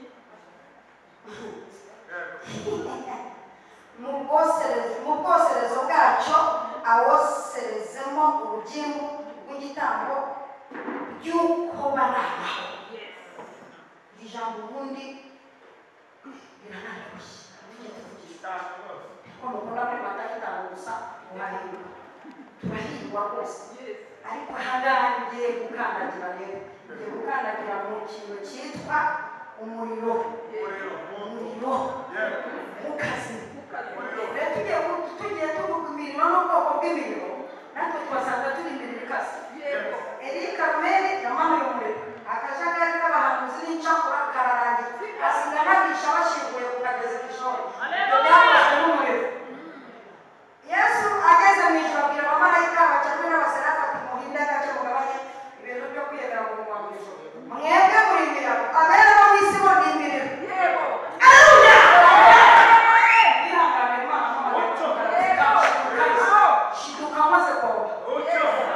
mu bwoserezo bwacyo awoserezemo urugimbu rw'igitambo ry'uko barabaho ijambo ubundi birananiye ko mukunda muri mata gatanu gusa urahirwa turahirwa rwose ariko ahangaha ngiye gukandagira rero ngiye gukandagira mu kintu cyitwa umuriro umuriro mukazi rero tugiye tugiye tuvuga imirimo n'ubwoko bw'imirimo natwe twasanga turi imbere ikasi Eri Karumeli yamanuye umuriro akajagari k'abahanuzi n'incakura kararangira asiga n'abisha bashyinguye ku kagezi k'ishori byakozwe n'umuriro Yesu ageze mu ijoro abwira abamarayika bakemwe n'abaserafi ati muhinde agace mugabanye ibintu byo kwiyegera mu muwa mu ijoro mwebwe muri imirimo abera bo mu isi bo ni imirimo aleluya ihangane Imana shiduka maze koga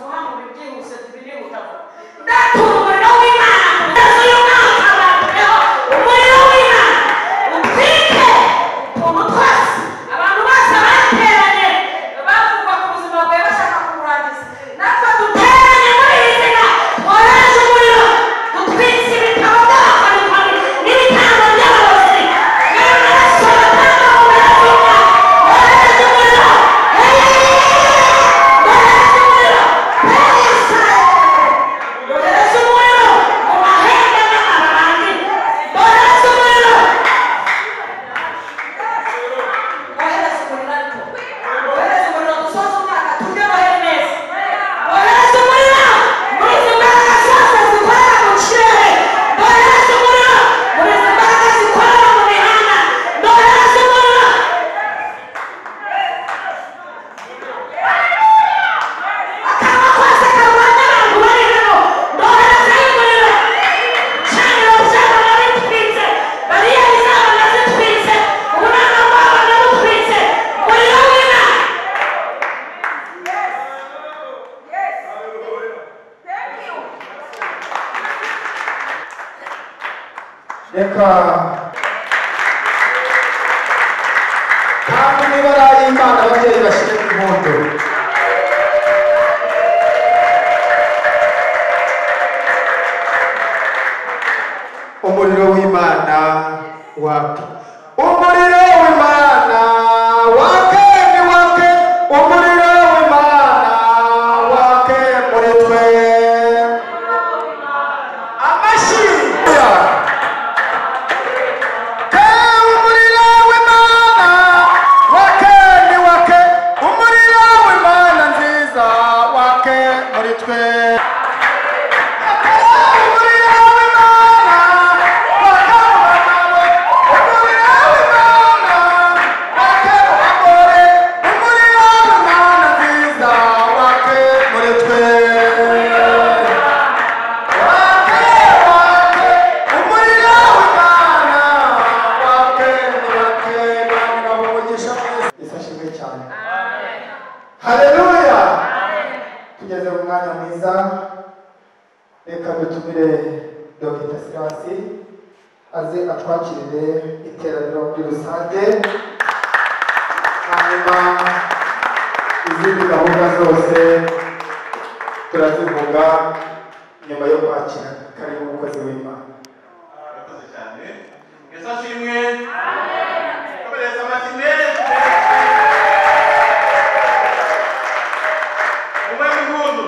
reka kandi nibara y'Imana ababyeyi bashyire ku mpundu. Umuriro w'Imana wake, umuriro w'Imana wake, ni wake, umuriro w'Imana wake muri twe. Amashyi reka dutumire Dr Sirasi aze atwakirire iteraniro muri rusange, hanyuma izindi gahunda zose turazivuga nyuma yo kwakira. Karibu umukozi w'Imana. Murakoze cyane. Yesu ashimwe. Amen. Komereza amashyi menshi. Umwe w'ingundu.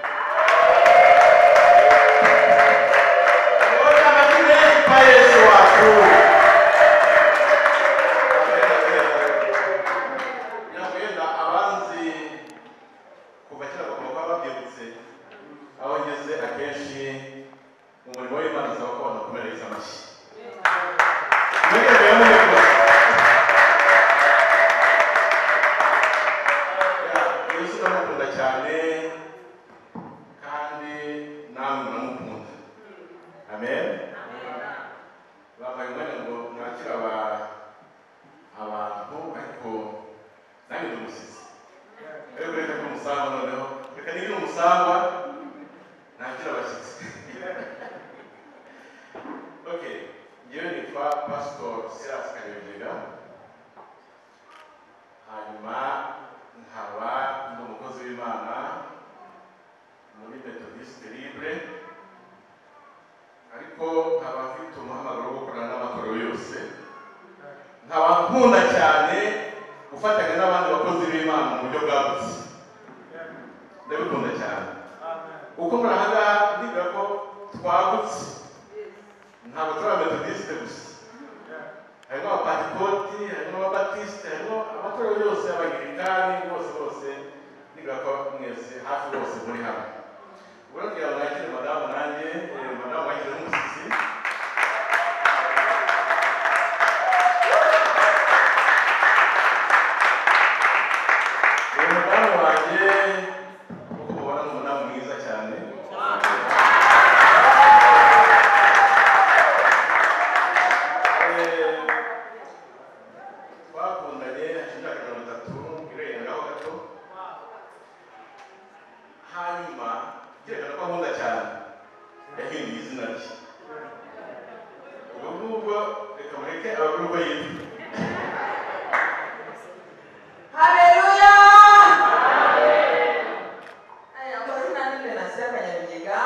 nkunda cyane gufatanya n'abandi bakozi b'Imana mu buryo bwagutse. Ndabikunda cyane uko murahaga ndiga ko twagutse, ntabwo turi abametodisite gusa, harimo abapantikoti, harimo ababatisite, harimo amatorero yose, abagirikani bose bose, ndiga ko mwese hafi bose muri hano. Ubwo ngira ngo nakire madamu nanjye, madamu wakire n'umusisi. Hanyuma hanyuma byerekana ko nkunda cyane yahinduye izina rye ubwo ngubwo reka mureke abagore uko yitwa. Haleluya. Aya amazina ni Venansia Kanyabigega.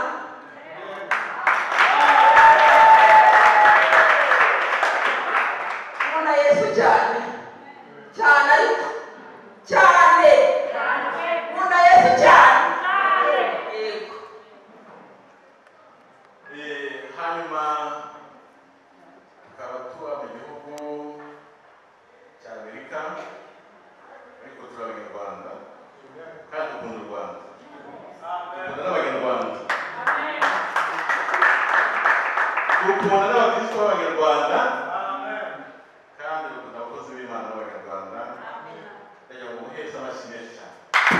Nkunda Yesu cyane cyane ariko cyane nkunda Yesu cyane. Yego. Eh, hanyuma tukaba tuba mu gihugu cya Amerika ariko turi abanyarwanda kandi dukunda u Rwanda dukunda n'abanyarwanda dukunda n'abakristo b'abanyarwanda kandi dukunda abakozi b'Imana b'abanyarwanda ndagira ngo muheze amashyi menshi cyane.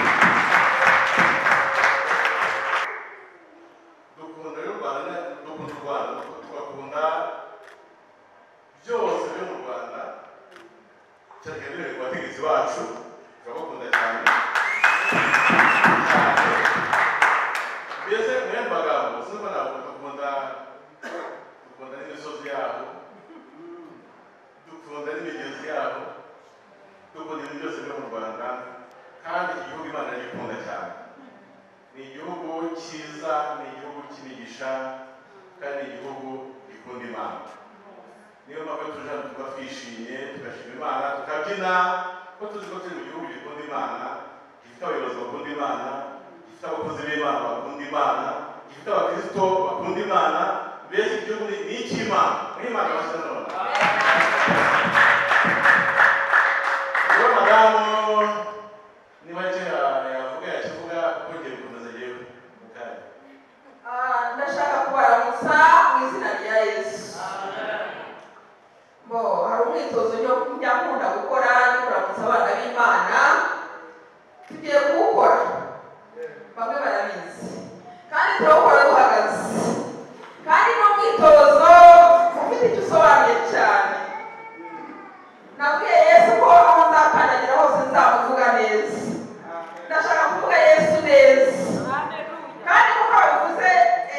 Dukunda rero u Rwanda dukunda u Rwanda tugakunda byose byo mu Rwanda cyane cyane ku bategetsi bacu turabakunda cyane cyane mbese mu yandi magambo sinzi ko ntabwo dukunda dukunda n'imisozi yabo dukunda n'imigezi yabo dukunda ibintu byose byo mu Rwanda kandi iki gihugu Imana iragikunda cyane. Ni igihugu cyiza, ni igihugu cy'imigisha kandi ni igihugu gikunda Imana. Niyo mpamvu tuje hano tuba twishimye tugashima Imana tukabyina ko tuzi ko turi mu gihugu gikunda Imana gifite abayobozi bakunda Imana gifite abakozi b'Imana bakunda Imana gifite abakristo bakunda Imana mbese igihugu ni icy'Imana n'Imana bashyize none. Uwo madamu niba icyo yavuga yakivuga kuko ngiye gukomeza yewe mukanya. Ah, ndashaka kubaramutsa mu izina rya Yesu. Bo hari umwitozo njya nkunda gukora ni kuramutsa abana b'Imana tugiye kuwukora bamwe barabizi kandi turawukora duhagaze kandi ni umwitozo ufite icyo usobanuye cyane. Nabwiye Yesu ko aho nzakandagira hose nzamuvuga neza. Ndashaka kuvuga Yesu neza kandi kuko babivuze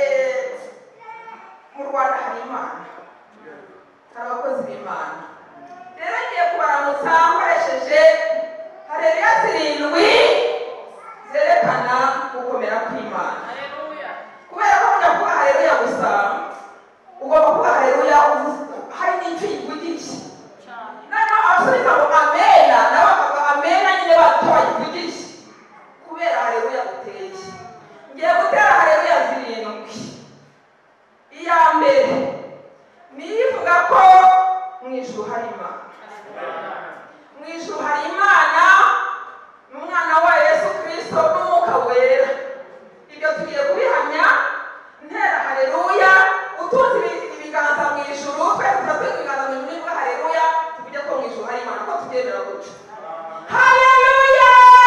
mu Rwanda hari Imana hari abakozi b'Imana. Rero ngiye kubaramutsa nkoresheje Haleluya zirindwi zerekana gukomera kw'Imana. Kubera ko mujya kuvuga Haleluya gusa ugomba kuvuga Haleluya hari n'icyo yivugisha noneho abasubiza ngo amena nabo bakavuga amena nyine bato bayivugisha kubera Haleluya uteye. Ngiye gutera Haleluya zirindwi. Iya mbere ni ivuga ko mu ijuru hari Imana. Mu ijuru hari Imana n'umwana wa Yesu Kristo n'umwuka wera. Ibyo tugiye kubihamya ntera Haleluya utunze ibiganza mu ijuru twese turatunze ibiganza mu ijuru nivuga Haleluya tuvuge ko mu ijuru hari Imana ko tubyemera gutyo. Haleluya.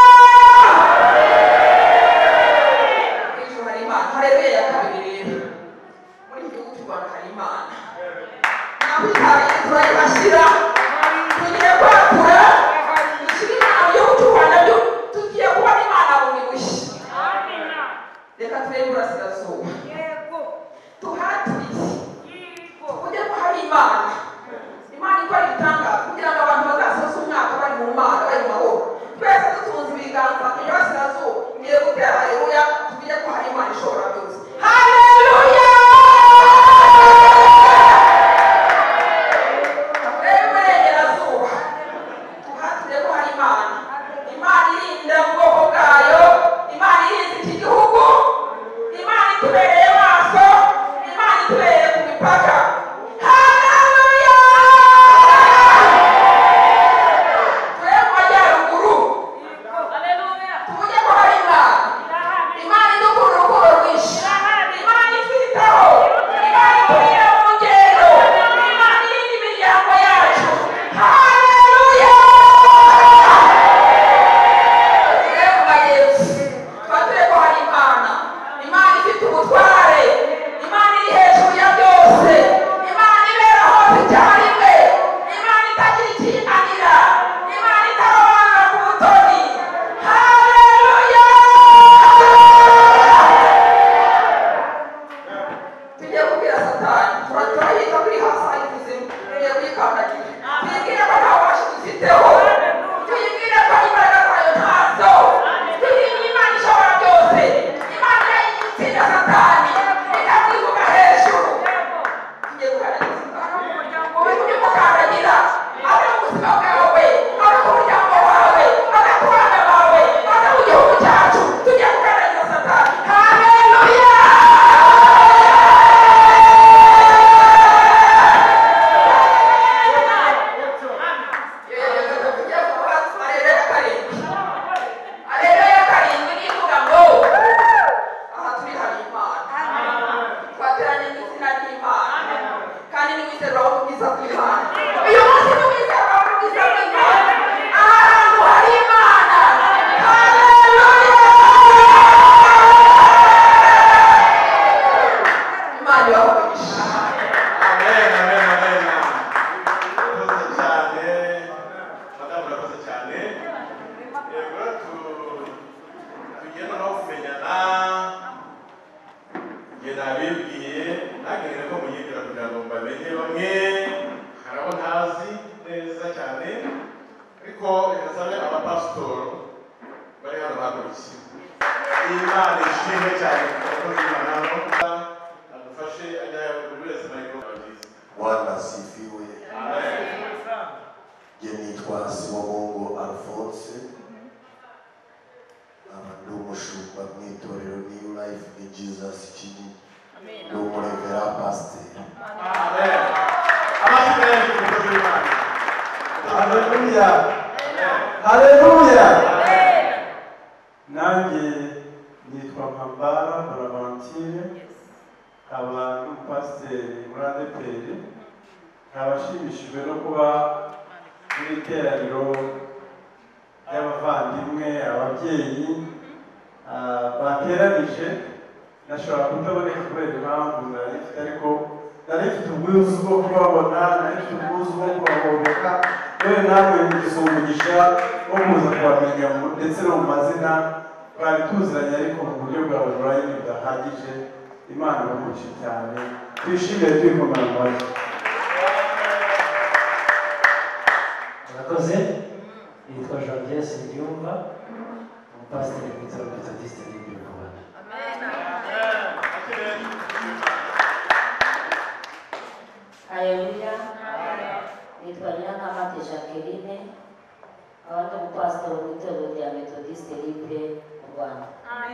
Mu ijuru hari Imana. Haleluya ya kabiri rero muri iki gihugu cy'u Rwanda hari Imana. Naho itabiye turayibashyira tugiye kwatura dushyira Imana mu gihugu cy'u Rwanda tugiye kubona Imana bundi bushya. Reka turebe iburasirazuba tuhaturiye tuvuge ko hari Imana. Imana ikora ibitangaza kugira ngo abantu bazasoze umwaka bari mu Mana bari mu mahoro. Twese dutunze ibiganza iburasirazuba ngiye gutera Haleluya tuvuge ko hari Imana ishobora byose. Haleluya. Turebe iburengerazuba tuhaturiye ko hari Imana. Imana irinda ubwoko bwayo. Imana irinze iki gihugu. Imana itubereye maso. Imana itubereye ku mipaka. Haleluya. nabibwiye nagene ko muyigira kugira ngo mbamenye bamwe harabo ntazi neza cyane ariko ikasabe abapasitoro bari hano bagurukiye Imana ishimwe cyane abakozi b'Imana adufashe ajya buri wese mayiko abagize Bwana asifiwe. Amen. Je nitwa Simomongo Alphonse. Ndi umushumba mu itorero New Life in Jesus Kini. Ndi umurevera pasiteri. Amen. Amen. Haleluya. Haleluya. Nanjye nitwa Mpambara Bonaventure. Aba n'umupasiteri muri A D P R. Abashimishijwe no kuba muri iteraniro ry'abavandimwe ababyeyi bateranije. Nashobora kutaboneka kubera impamvu nari mfite ariko nari mfite ubwuzu bwo kubabona, nari mfite ubwuzu bwo kubahobeka, none namwe mugize umugisha wo kuza kubamenya ndetse no mu mazina twari tuziranye ariko mu buryo bwa online budahagije. Imana ibamugishe cyane, twishimire twikomera mu mashyi. Murakoze, nitwa Jean-Pierre Nsengiyumva, umupasiteri mu bitaro Methodiste Libre mu Rwanda. Haleluya. Nitwa Nyirankamate Jacqueline, abandi umupasiteri mu itorero rya Methodiste Libre mu Rwanda.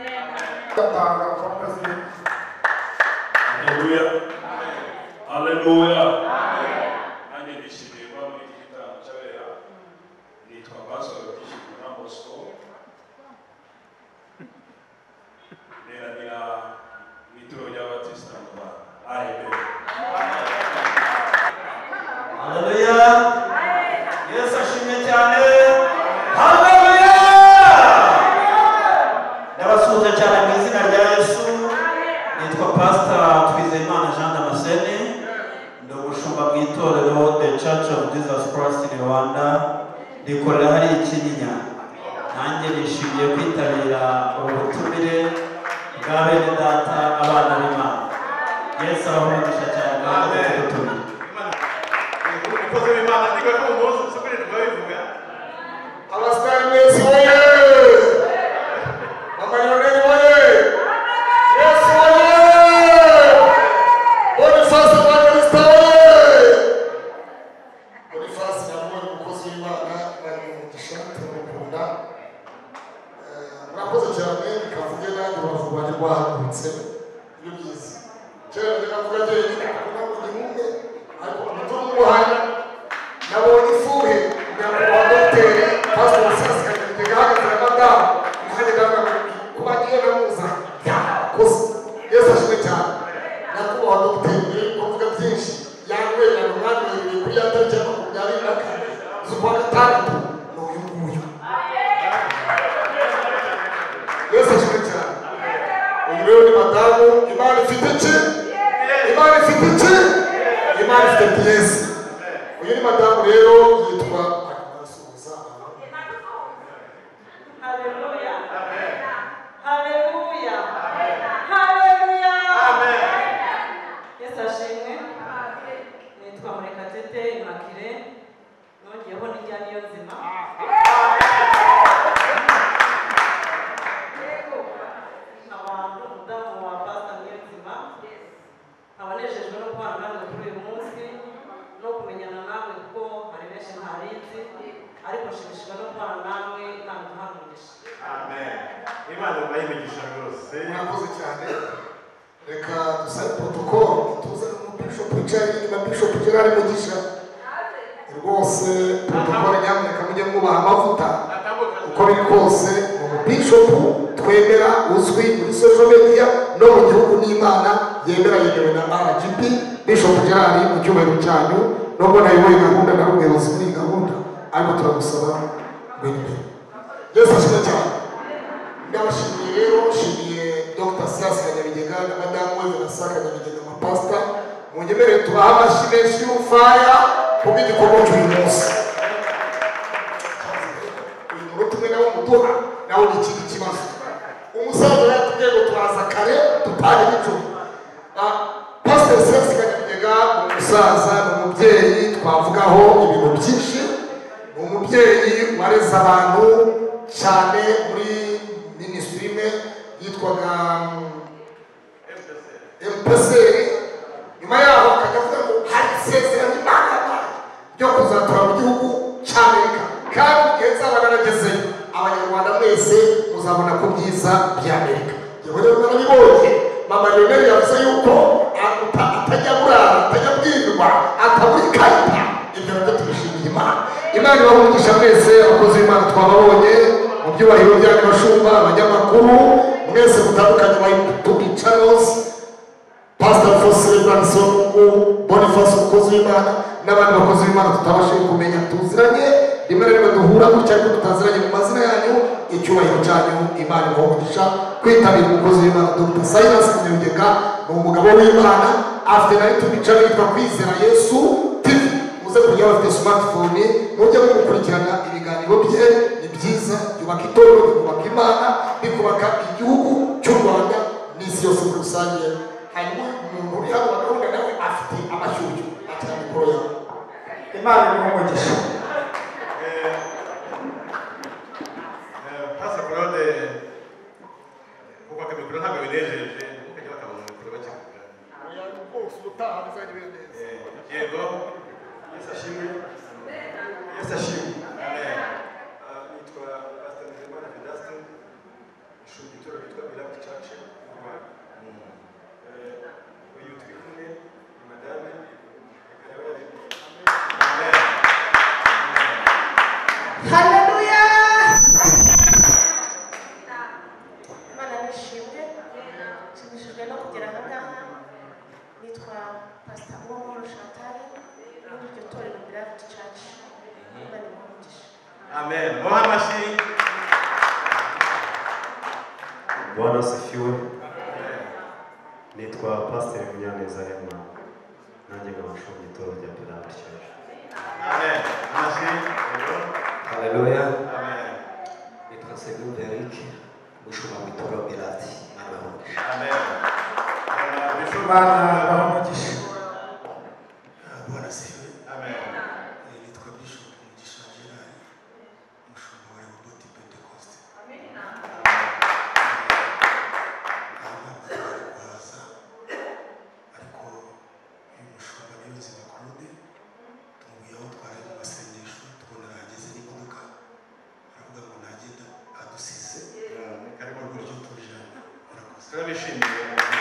Haleluya. Haleluya. Nanjye nishimiye kuba muri iki gitaramo cy'abera. Nitwa Pastor Tishimwe na Bosco. Neranira mu itorero ry'Abatisita mu Rwanda. Amen. Haleluya. Yesu ashimwe cyane. Haleluya. Ndabasuhuza cyane mu izina rya Yesu. Nitwa Pastor Twizeyimana Jean Damascene. Ndi umushumba mu itorero The Church of Jesus Christ in Rwanda. Ndikorera hari Ikinyinya. Nanjye nishimiye kwitabira ubutumire bwa bene data abana b'Imana. Yesu abamugisha cyane kandi tugutumire. Umukozi w'Imana ndiga ko umunsi usubire tubabivuga. Abasitari mwese woye. Amayoneri woye. Yesu woye. Bonifasi Evangelista woye. Bonifasi namwe umukozi w'Imana bari mu mugisha turamukunda. Murakoze cyane bikavuge nanjye bavuga bari bahagurutse. Ibyo byiza. Kera ndikavuga jyenyine ntabwo ndi mumwe ariko umutima w'umuhanda nabonye ifuhe nyakubahwa dogiteri Pastor Sasi Kagitega ahagaze na madamu kandi ndavuga kuba ngiye namuza yakoze. Yesu ashimwe cyane. Nyakubahwa dogiteri kuvuga byinshi yanywera umwanya wibiri kuri ya tariki ya makumyabiri na kane z'ukwa gatandatu ni uyu nguyu. Yesu ashimwe cyane. Uyu rero ni madamu. Imana ifite iki? Imana ifite iki? Imana ifite piyesi. Uyu ni madamu rero yitwa Akanasuhuza. Haleluya. Haleluya. Haleluya. Amen. Yesu ashimwe. Nitwa Murekatete Immaculée. Nongeyeho n'ijya niyo nzima. Abantu umudamu wa Pastor Niyonzima. Abanejejwe no kubana namwe kuri uyu munsi no kumenyana namwe kuko hari benshi ntarinzi ariko nshimishijwe no kubana namwe Imana iduhamugisha. Amen. Imana ibayimugisha rwose. Murakoze cyane. Reka dusabe protocol tuzane umubishop wicaye inyuma bishop Gerard Mugisha. Rwose protocol nyamuneka mujye mwubaha amavuta uko biri kose mu bishop twemera uzwi muri social media no mu gihugu n'Imana yemera yemewe na R G P. Bishop Gerard mu cyubahiro cyanyu nubwo nayoboye gahunda na umuyobozi muri gahunda ariko turagusaba ngwino. Yesu ashimwe cyane. Ndabashimiye rero nshimiye Doctor Silas Kanyabigega na Madamu we Vanessa Kanyabigega amapasta. Munyemerere tubaha amashyi menshi y'ufaya kubw'igikorwa cy'uyu munsi. Uyu munota umwe nawe muduha nawe ni ikindi kibazo. Umusaza yatubwiye ngo turaza kare dupane n'ijoro umusaza ni umubyeyi twavugaho ibintu byinshi ni umubyeyi wareze abantu cyane muri minisitiri imwe yitwaga M P C. nyuma yaho akajya avuga ngo hari isezerano Imana ryo kuzatura mu gihugu cy'Amerika kandi igihe nzaba naragezeyo abanyarwanda mwese muzabona ku byiza by'Amerika. yewe rero narabibonye mama Lionel yavuze yuko atajya burara atajya bwirwa atabura ikarita. ibyo nabyo tubishimiye Imana. Imana ibahe umugisha mwese abakozi b'Imana twababonye mu byubahiro byanyu bashumba abanyamakuru mwese mutandukanye ba YouTube channels, Pastor Fosse Branson, Boniface umukozi w'Imana n'abandi bakozi b'Imana tutabashije kumenya tuziranye rimwe na rimwe duhura gutya ariko tutaziranye mu mazina yanyu. icyubahiro cyanyu Imana ibahe umugisha. kwitabira umukozi w'Imana Dr Silas Munyabigega ni umugabo w'Imana afite na YouTube channel yitwa Kwizera Yesu T V. muze kujya bafite smartphone mujye mukurikirana ibiganiro bye. ni byiza byubaka itorero byubaka Imana bikubaka igihugu cy'u Rwanda n'isi yose muri rusange. hanyuma umuntu uri hano gahunda nawe afite amashyushyu akira mikoro yawe. Imana ibahe umugisha. Pastor Claude kubaka mikoro ntabwo binejeje ukajya bakabona mikoro bakivuga rwose ubutaha bizajya bineza. yego Yesu ashimwe. Yesu ashimwe. amen. Nitwa Pastor Nzeyimana Vedaste, ishuri itoro ryitwa Beloved Church mu Rwanda. Uyu turi kumwe ni madame akaba yari Haleluya. Imana nishimwe. Nshimishijwe no kugera aha ngaha. Nitwa Pastor Uwamahoro Chantal muri iryo torero Beloved Church. Imana imugisha. amen. muha amashyi. Bwana asifiwe. Nitwa Pastor Munyaneza Emma, nanjye nkabashumba itorero rya Beloved Church. amen. amashyi. Haleluya. amen. Nitwa Segunda Eric, mushumba w'itorero Beloved. amen. Imana ibahe umugisha. Bwana asifiwe. amen. Nitwa Bishop Mugisha Gerard, mushumba wa Rehoboth Pentecost. Amen. Ariko uyu mushumba niyo nzima Claude tumubwiye aho twari mu masengesho tubona arahageze n'imodoka aravuga ngo ntagenda adusize kari mu buryo tujana. turabishimiye.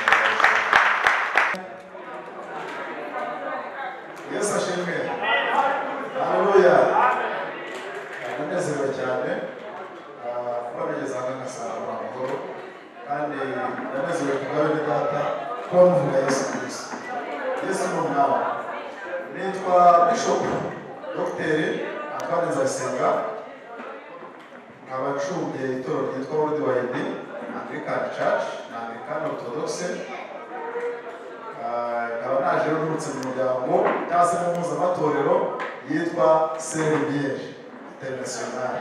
Yesu ashimwe. Haleluya. Ndanezerewe cyane kuba nageze aha ngasanga amahoro kandi ndanezerewe kubwa bene data kuba muvuga Yesu Kristo. Yesu ni umwami. Nitwa Bishop Dr Antoine Nzayisenga, nkaba ncungiye itorero ryitwa Worldwide Anglican Church na Anglican Orthodox. nkaba naje nturutse mu muryango cyangwa se mu mpuzamatorero yitwa Serbiere International.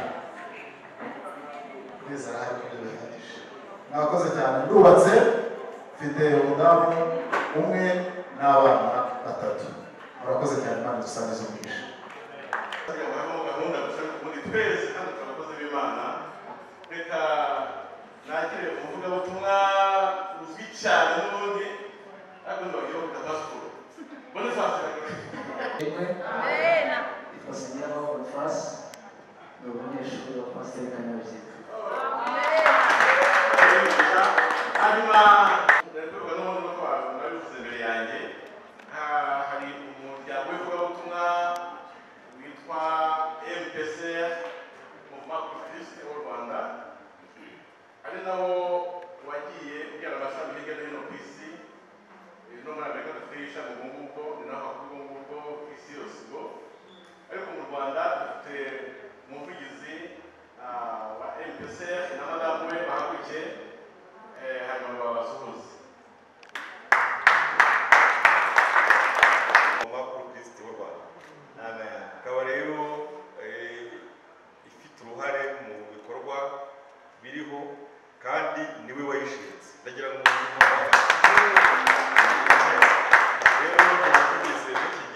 Kwizera hari kubyo bihagije. Mwakoze cyane. Ndubatse, mfite umudamu umwe n'abana batatu. Murakoze cyane. Imana dusangize umugisha. gahunda muri twese kandi turakoze b'Imana. reka nakire umuvugabutumwa uzwi cyane n'ubundi ariko ntibagira kuda pasiporo. Boniface. Amen. Twasengera aho Boniface ni umunyeshuri wa Pasiteri Kanyabigega. hanyuma ndabivuga n'ubundi no kwa nabivuze imbere yanjye hari umuryango w'ivugabutumwa witwa M P C Mouvement pour Christ au Rwanda, ari nawo wagiye ubyara amashami hirya no hino ku isi no muri Amerika dufite ishami ubwo ngubwo ni naho hakuru ubwo ngubwo ku isi yose ubwo, ariko mu Rwanda dufite umuvugizi wa M P C na madamu we bahagurukiye hanyuma ngo babasuhuze. Mouvement pour Christ au Rwanda. Amen. Akaba rero ifite uruhare mu bikorwa biriho kandi niwe wayishinze. Ndagira ngo rero tugeze n'iki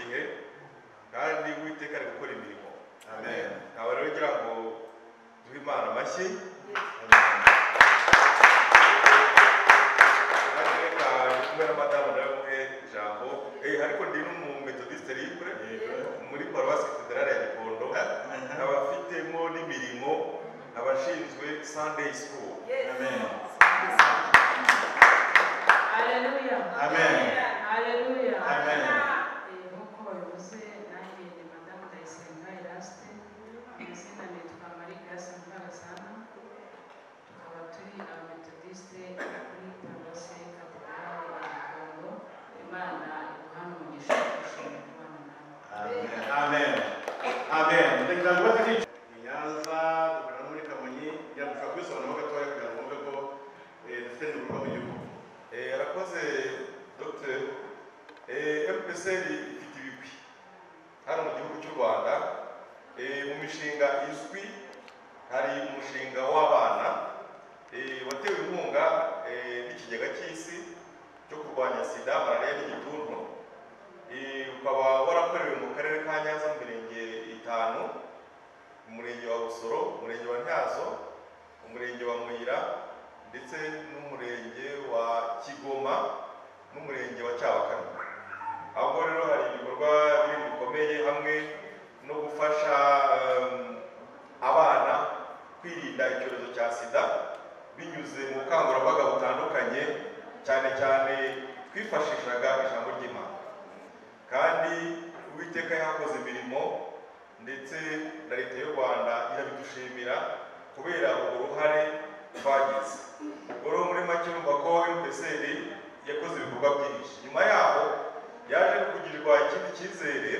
urakoze Dr M P C R ifite ibigwi hano mu gihugu cy'u Rwanda. Mu mishinga izwi hari umushinga w'abana watewe inkunga n'ikigega cy'isi cyo kurwanya sida, malariya n'igituntu, ukaba warakorewe mu karere ka Nyanza mu mirenge itanu, umurenge wa Busoro, umurenge wa Ntyazo, umurenge wa Muyira ndetse n'umurenge wa Kigoma n'umurenge wa Cyabakara. Aho rero hari ibikorwa biri bikomeye hamwe no gufasha abana kwirinda icyorezo cya sida binyuze mu bukangurambaga butandukanye, cyane cyane twifashishaga ijambo ry'Imana. Kandi Uwiteka yakoze imirimo ndetse na leta y'u Rwanda irabidushimira kubera urwo ruhare twagize. Ubwo rero muri make urumva ko M P C R yakoze ibikorwa byinshi. Nyuma yaho yaje kugirirwa ikindi cyizere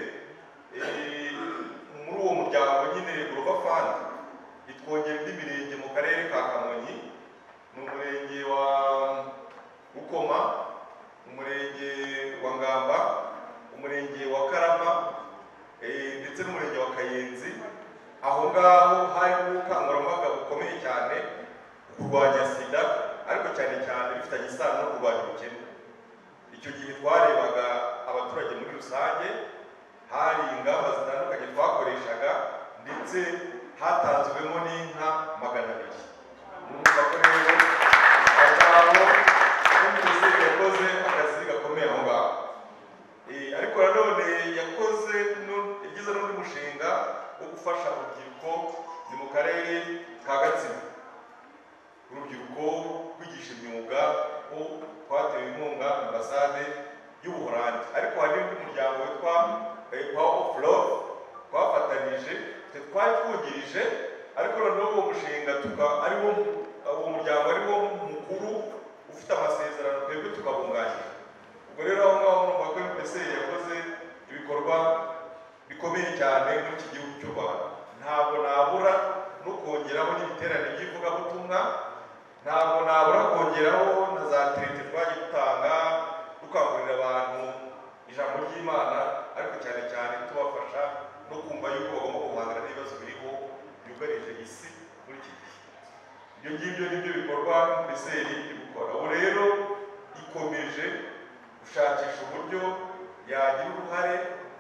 muri uwo muryango nyine Global Fund, itwongera indi mirenge mu karere ka Kamonyi, ni umurenge wa Rukoma, umurenge wa Ngamba, umurenge wa Karama ndetse n'umurenge wa Kayenzi. Aho ngaho hari ubukangurambaga bukomeye cyane kurwanya sida, ariko cyane cyane bifitanye isano no kurwanya ubukene. Icyo gihe twarebaga abaturage muri rusange, hari ingamba zitandukanye twakoreshaga ndetse hatanzwemo n'inka magana abiri. Numva ko rero aho M P C R yakoze akazi gakomeye aho ngaho. Ariko nanone yakoze yagize n'undi mushinga wo gufasha urubyiruko ni mu karere ka Gatsibo, urubyiruko kwigisha imyuga, ko twatewe inkunga na ambasade y'Ubuholandi. Ariko hari n'undi muryango witwa Power of Love twafatanije, twari twungirije, ariko noneho uwo mushinga ari wo uwo muryango ari wo mukuru ufite amasezerano twebwe tukabunganira. Ubwo rero aho ngaho numva ko M P C R yakoze ibikorwa bikomeye cyane muri iki gihugu cy'u Rwanda. Ntabwo nabura no kongeraho n'ibiterane by'ivugabutumwa, ntabwo nabura kongeraho na za tirite twagiye dutanga dukangurira abantu ijambo ry'Imana, ariko cyane cyane tubafasha no kumva yuko bagomba guhangana n'ibibazo biriho byugarije isi muri iki gihe. Ibyo ngibyo nibyo bikorwa M P C R iri gukora. Ubu rero ikomeje gushakisha uburyo yagira uruhare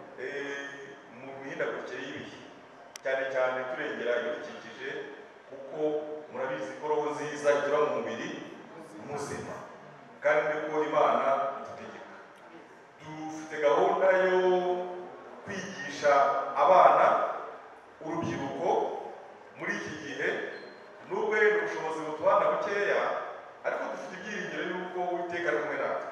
mu mihindagurikire y'ibihe, cyane cyane turengera ibidukikije, kuko murabizi ko roho nziza itura mu mubiri muzima, kandi niko Imana itutegeka. Dufite gahunda yo kwigisha abana, urubyiruko muri iki gihe, nubwo rero ubushobozi butubana bukeya, ariko dufite ibyiringiro y'uko Uwiteka ari kumwe natwe.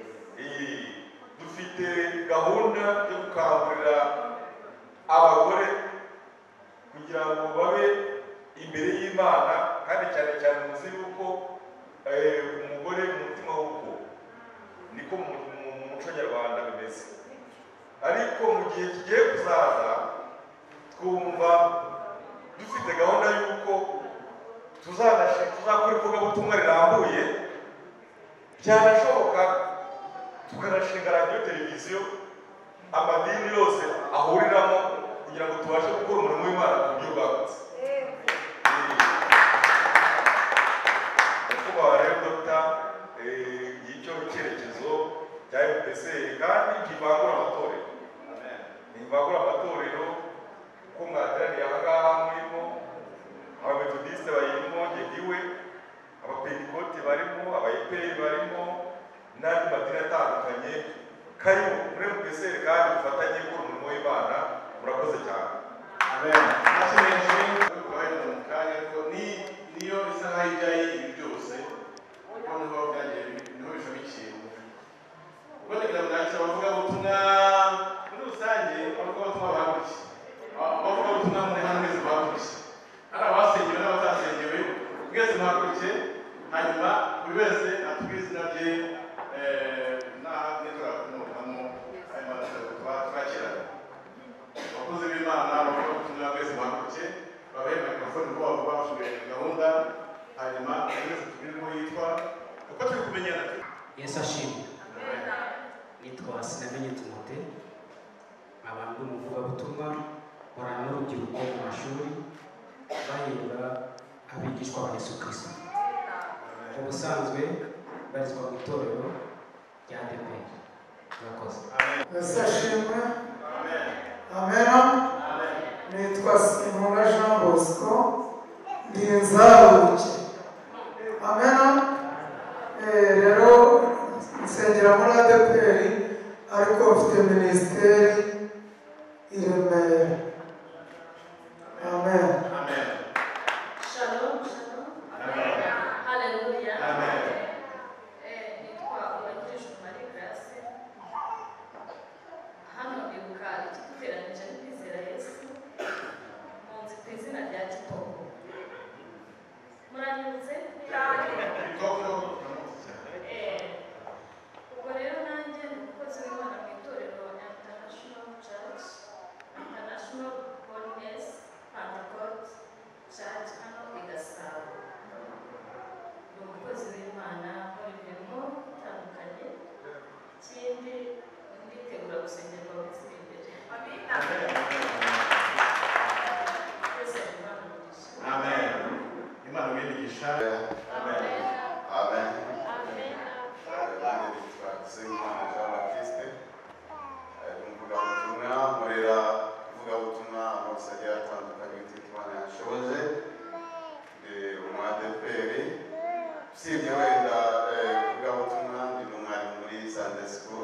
Dufite gahunda yo gukangurira abagore kugira ngo babe imbere y'Imana, kandi cyane cyane muzi yuko umugore mu mutima w'urugo, niko mu muco nyarwanda bimeze. Ariko mu gihe kigiye kuzaza twumva dufite gahunda y'uko tuzakora ivugabutumwa rirambuye, byanashoboka tukanashinga radiyo, televiziyo, amadini yose ahuriramo kugira ngo tubashe gukora umurimo w'Imana ku buryo bwagutse. Kuba rero Dr y'icyo icyerekezo cya M P C R, kandi ntivangura amatorero, ntivangura amatorero kuko mwateraniye aha ngaha murimo abametodiste bayirimo, ngewe abapentekote barimo, abayeperi barimo n'andi madini atandukanye. Karibu muri M P C R kandi dufatanye gukora umurimo w'Imana. Murakoze cyane. Amen. Nashimishije kubaye mu kanya ko ni niyo isa nkaho ijyaye ibi byose, kuko niho byagiye niho bishamikiye. Ubwo ndagira ngo nakira abavugabutumwa muri rusange, abavugabutumwa bahagurukiye, abavugabutumwa muri hano mwese bahagurukiye, ari abasengewe n'abatasengewe, mwese muhagurukiye, hanyuma buri wese atubwire izina rye n'aho niturakumuramo, hanyuma twakirana. Abakozi b'Imana abavugabutumwa mwese muhagurukiye, babahe mikrofone vuba vuba bashoboye gahunda, hanyuma mwese tubwire uko yitwa, kuko turi kumenyana. Yesu ashimwe. Nitwa Sinamenye Timote, abantu b'umuvugabutumwa barana n'urubyiruko mu mashuri bahindura abigishwa ba Yesu Kristo. Ubusanzwe barizwa mu itorero rya A D P R. Murakoze. Yesu ashimwe. Amena. Nitwa Simona Jean Bosco, ndi inzabuke. Amena. Rero nsengera muri A D P R ariko mfite minisiteri i Remera. Amen. Shalom, shalom. Hallelujah. Eh, nitwa Uwagirishwa Marie Grace. Hano ibuka ikituteranije ni kwizera Yesu. Munzi ku izina rya Kitoko. Muranyuze? Eh, ubwo rero nanjye ni umukozi w'Imana mu itorero International Church, International Holiness Pentecost Church hano i Gasabo. Ni umukozi w'Imana muri imirimo itandukanye. Ikindi nditegura gusengerwa mu minsi iri imbere. Twese Imana umugisha. Amen. Imana umugisha. Amen. Amen. Nanjye nitwa Nsengimana Jean Baptiste, ndi umuvugabutumwa nkorera ivugabutumwa hose agiye atandukanye Uwiteka Imana yanshoboje, ndi umu A D P R, usibye wenda ivugabutumwa ndi n'umwarimu muri Sunday School,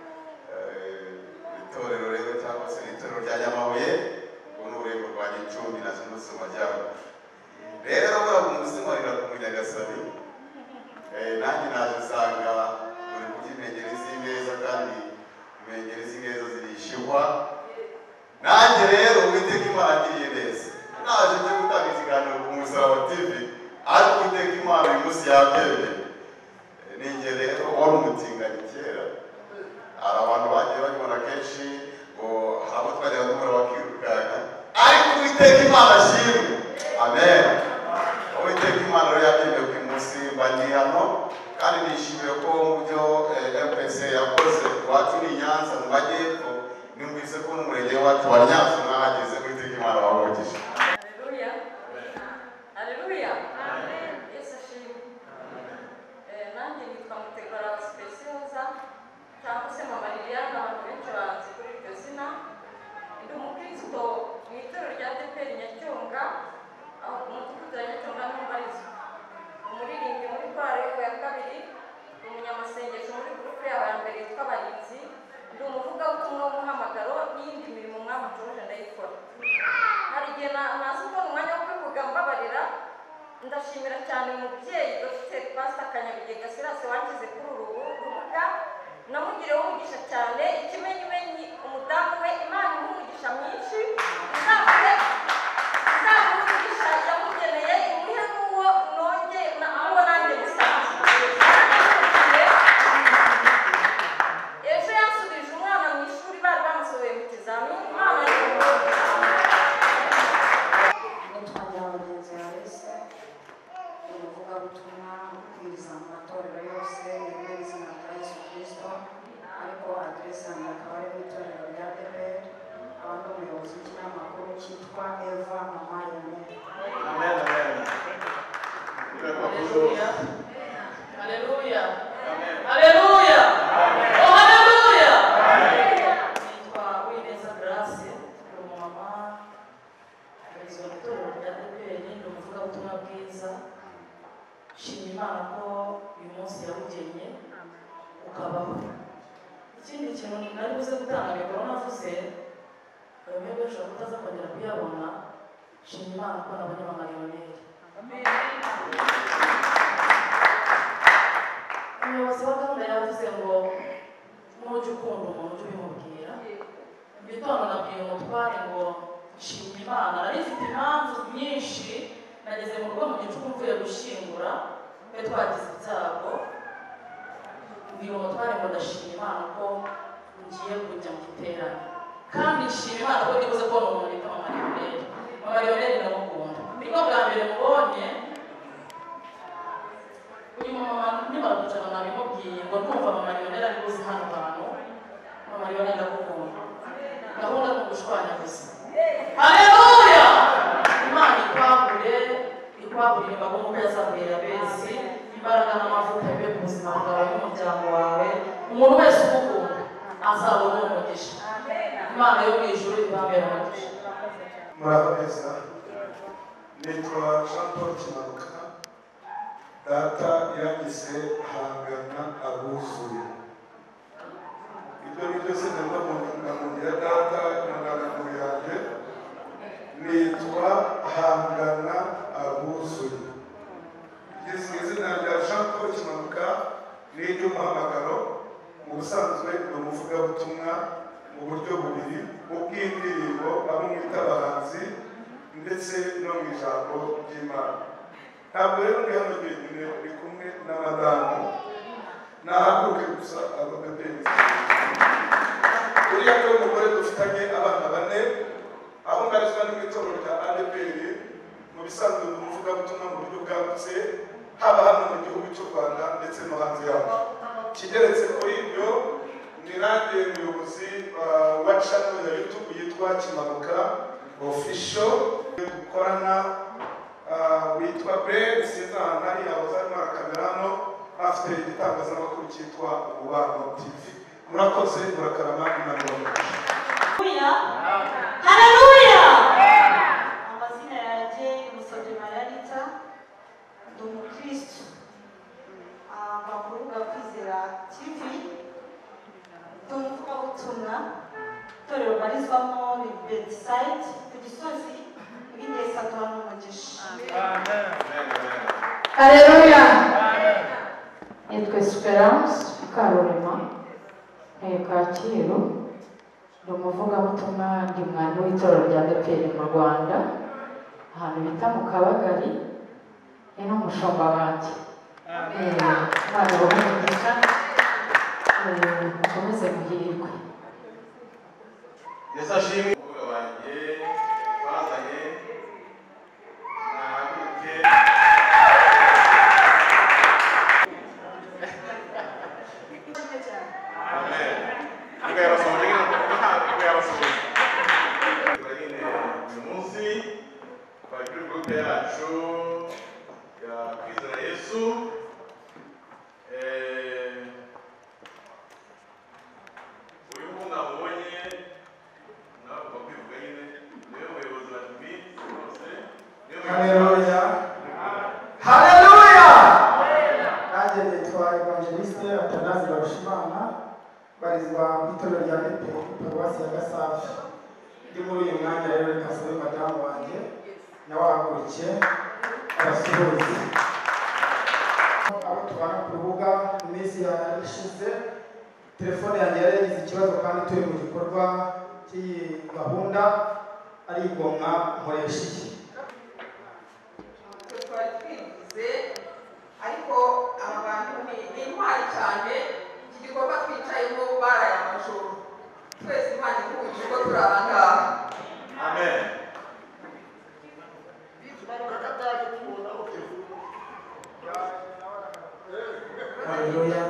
itorero rero cyangwa se itorero rya Nyamabuye, ubu ni ururembo rwa Gicumbi na Zunguzi mu Majyaruguru. Rero buriya umuzimu arira ku Munyagasani, nanjye naje usanga muri kurya impengeri z'ineza kandi impengeri z'ineza zirishihwa. Nanjye rero Uwiteka Imana agiriye neza, naje nje gutanga ikiganiro ku Musaraba T V, ariko Uwiteka Imana uyu munsi yabyemeye. Ninjye rero wari umutinganyi kera, hari abantu bagiye babibona kenshi ngo hari abo twajyaga duhura bakirukanka, ariko Uwiteka Imana ashimwe. Amen. Uwiteka Imana rero yabyemeye ku munsi mba ndi hano, kandi nishimiye ko mu byo M P C yakoze iwacu ni Nyanza mu Majyepfo, numvise ko n'umurenge wacu wa Nyanza mwahageze. Uwiteka Imana wahogeje. Haleluya. Haleluya. Amen. Yesu ashimwe. Eh, nanjye nitwa Mutegura Specioza cyangwa se Mama Liliane, abantu benshi banzi kuri iryo zina. Ndi umukristo mu itorero rya A D P R Nyacyonga, aho ku mudugudu wa Nyacyonga niho mbarizwa. Umuririmbyi muri kware ya kabiri, umunyamasengesho muri gurupe yabo ya mbere yitwa Abarinzi, ndi umuvugabutumwa w'umuhamagaro n'iyindi mirimo mwamucuruje ndayikora. Hari igihe naza kubona umwanya wo kwivuga mbabarira. Ndashimira cyane umubyeyi Dr Pastor Kanyabigega Silas wangize kuri uru rubuga, namugireho umugisha cyane. Ikimenyimenyi umudamu we, Imana imuha umugisha mwinshi, izamuhe izamuhe umugisha yamugeneye, imuhe n'uwo nongeye n'uwo nanjye musanze. Ejo yansubije umwana mu ishuri, bari bamusohoye mu kizamini. Imana Nitwa Nyabagenzi Alice, ni umuvugabutumwa ubwiriza mu matorero yose yemera izina rya Yesu Kristo, ariko aderesi yanjye akaba ari mu itorero rya A D P R, aba ndi umuyobozi w'ikinyamakuru cyitwa Eva Mama Yone. Amen. Amen. Haleluya. Haleluya. Haleluya. Oh, haleluya. Nitwa Uwineza Grace, ndi umumama abarizwa mu itorero rya A D P R, ndi umuvugabutumwa bwiza. Nshima Imana ko uyu munsi yawugennye ukabaho. Ikindi kintu nari buze gutanga mikoro navuze, ayo mwebwe ushobora kutaza kongera kuyabona. Nshima Imana ko nabonye abamariyoneri. Umuyobozi wa gahunda yavuze ngo nujya ukunda umuntu ujye ubimubwira. Mu gitondo nabwiye umutware ngo nshima Imana, nari mfite impamvu nyinshi. Nageze mu rugo mu gicuku mvuye gushyingura, twe twagize ibyago. Mbwira umutware ngo ndashima Imana ko ngiye kujya mu giterane, kandi nshima Imana ko ndibuze kubona umuntu witwa Mama Lionel. Mama Lionel ndamukunda, nibwo bwa mbere mubonye. Uyu mama nimara kwicara nabimubwiye ngo umuryango wawe umuntu wese ugukunda azabona uwo mugisha imana yo mu ijuru ibabera umugisha. muraho neza, nitwa Jean Paul Kimanuka, data yagize hangana abuzuye. Ibyo ni byo se ndabona mu nda ya data indangamuntu yanjye, nitwa hangana abuzuye. Izina rya Jean Paul Kimanuka ni iry'umuhamagaro, mu busanzwe ni umuvugabutumwa mu buryo bubiri, ubw'indirimbo abo mwita abahanzi ndetse no mu ijambo ry'Imana. Ntabwo rero ndi hano jyenyine, ndi kumwe na madamu, nahaguruke gusa abapeperi. Uriya niwe mugore dufitanye abana bane, aho ngarizwa n'itorero rya A D P R. Mu bisanzwe ni umuvugabutumwa mu buryo bwagutse, haba hano mu gihugu cy'u Rwanda ndetse no hanze yaho. Kigeretse kuri ibyo, ni nanjye umuyobozi wa channel ya YouTube yitwa Kimanuka Official, dukorana witwa Brent Sinzana, hari yahoze arimo arakamera hano, afite igitangazamakuru cyitwa Umubano T V. Murakoze, murakarama, Imana ibahe. Haleluya! Amazina yanjye Musabye Margarita, ndi umukristo mba ku rubuga Kwizera T V, ndi umuvugabutumwa, itorero barizwamo ni Bedside ku Gisozi, ibindi saduha n'umugisha. Haleluya! Nitwa Esperance Mukarurema, ntuye Kacyiru, ndi umuvugabutumwa, ndi mwarimu w'itorero rya A D P R mu Rwanda, ahantu bita mu Kabagari, ni n'umushumba wanjye. Imana ibahe umugisha, mukomeze muhirwe. Yesu ashimwe. Umukobwa wanjye bazanye nahaguruke. Amen. Ubwo yabasohoje nyine, ubwo yabasohoje. Nyine uyu munsi twari kuri groupe yacu ya Kwizera Yesu. Uyu nguyu nabonye nawe ugomba kwivuga nyine, niwe muyobozi wa T V rwose. Haleluya! Haleluya! Nanjye nitwa Evangeliste Atanazi Barushimana, barizwa ku itorero rya A D P R paruwasi ya Gasafi. Ndi muri uyu mwanya rero reka sabe madamu wanjye nawe ahagurukiye abasuhuze. Abo tubana ku rubuga mu minsi yashize, telefone yanjye yari yagize ikibazo kandi turi mu gikorwa cy'iyi gahunda, ari igomwa nkoresha iki. twari twigize ariko aba bantu ni intwari cyane. Iki gikorwa twicayemo baraye amajoro, twese Imana ihuje ko turi aha ngaha. Amen. Haleluya!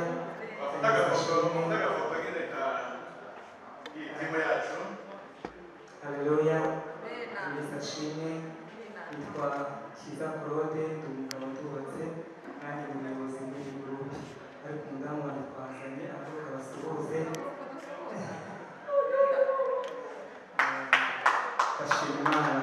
Haleluya! Yesu ashimwe. Nitwa Kiza Claude, ndi umugabo tubatse, nanjye ni umuyobozi w'iyi gurupe, ariko umudamu wanjye twazanye avuga abasuhuze. Ashima Imana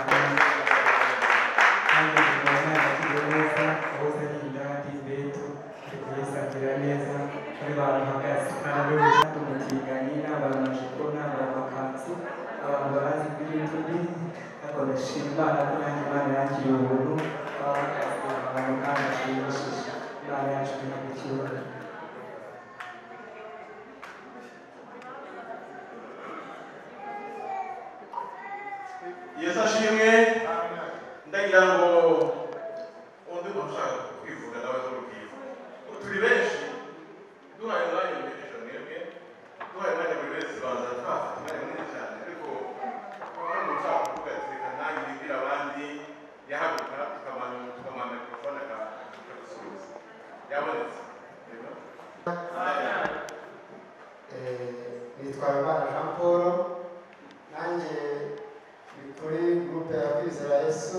kandi Imana yagize neza, ahoze ari indadi beto, ariko Yesu agira neza, muri bantu hagati. Haleluya! Umutinganyi n'abamajipo n'abamakanzu, abantu barazi kuri YouTube, ariko ndashima Imana ko nanjye Imana yangiriye ubuntu, abantu kandi ashimishije. Imana yacu ihabwe icyubahiro. Yesu ashimwe. Ndagira ngo undi muntu ushaka kwivuga nawe zo kwivuga. Turi benshi, duhaye umwanya mwigisha mwebwe, duhaye umwanya buri wese baza twafata umwanya munini cyane, ariko hano ushaka kuvuga ati reka nanjye nibwira abandi, yahaguruka tukamuha mikrofone akagusubiza. Yabonetse. Nitwa Imana Jean Paul, nanjye ni kuri groupe ya Kwizera Yesu.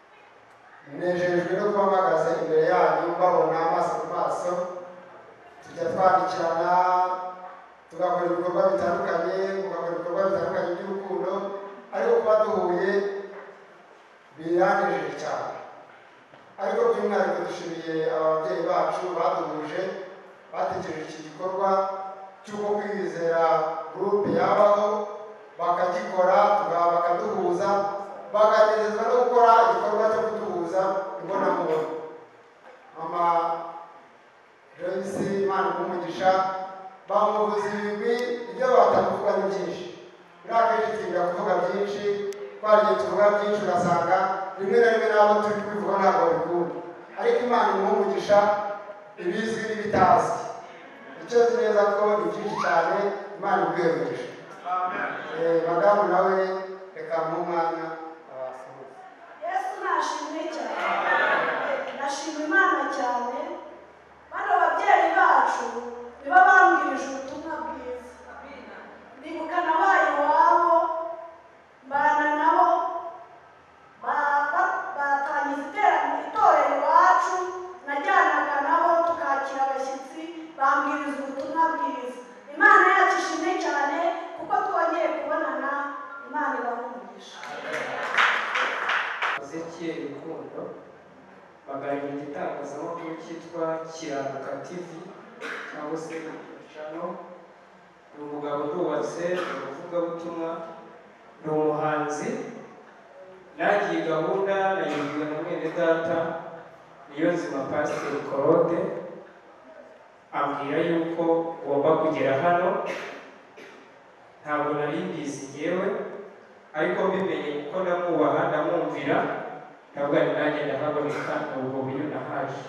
Nejejwe no kuba mpagaze imbere yanyu mbabona amaso ku maso, tujya twandikirana tugakora ibikorwa bitandukanye tugakora ibikorwa bitandukanye by'urukundo ariko kuba duhuye biranejeje cyane ariko by'umwihariko dushimiye ababyeyi bacu baduhuje batekereje iki gikorwa cy'uko kwizera gurupe yabaho bakagikora bakaduhuza bakanezezwa no gukora igikorwa cyo kuduhuza imbonankubone. Mama Joyce Imana umugisha bamuvuza ibigwi ibyo batakuvuga ni byinshi buriya akenshi tugira kuvuga byinshi twagiye tuvuga byinshi ugasanga rimwe na rimwe n'abo turi kubivuga ntabwo babikunda ariko Imana umugisha ibizwi n'ibitazwi icyo nzi neza ko ni byinshi cyane Imana ibwihereje. Madamu nawe reka mu mwanya abasuhuza. Yesu nashimwe cyane nashimwe Imana cyane bano babyeyi bacu niba bambwirije ubutumwa bwiza ndibuka nabaye iwabo mbana nabo batangiza itorero iwacu najyanaga nabo tukakira abashyitsi bambwiriza ubutumwa bwiza. Imana yacu ishimwe cyane kuko twongeye kubonana. Imana ibahumugisha. Ezekiel Rukundo baganira igitangazamakuru cyitwa Kiranuka T V cyangwa se channel. Ni umugabo ndubatse umuvugabutumwa ni umuhanzi nagiye gahunda nayibwiwe na mwene data niyo nzima Pasiteri Claude ambwira yuko ugomba kugera hano ntabwo nari mbizi yewe ariko mbimenye kuko ndamwubaha ndamwumvira ntabwo ari nanjye ndahaboneka ubwo buryo nahaje.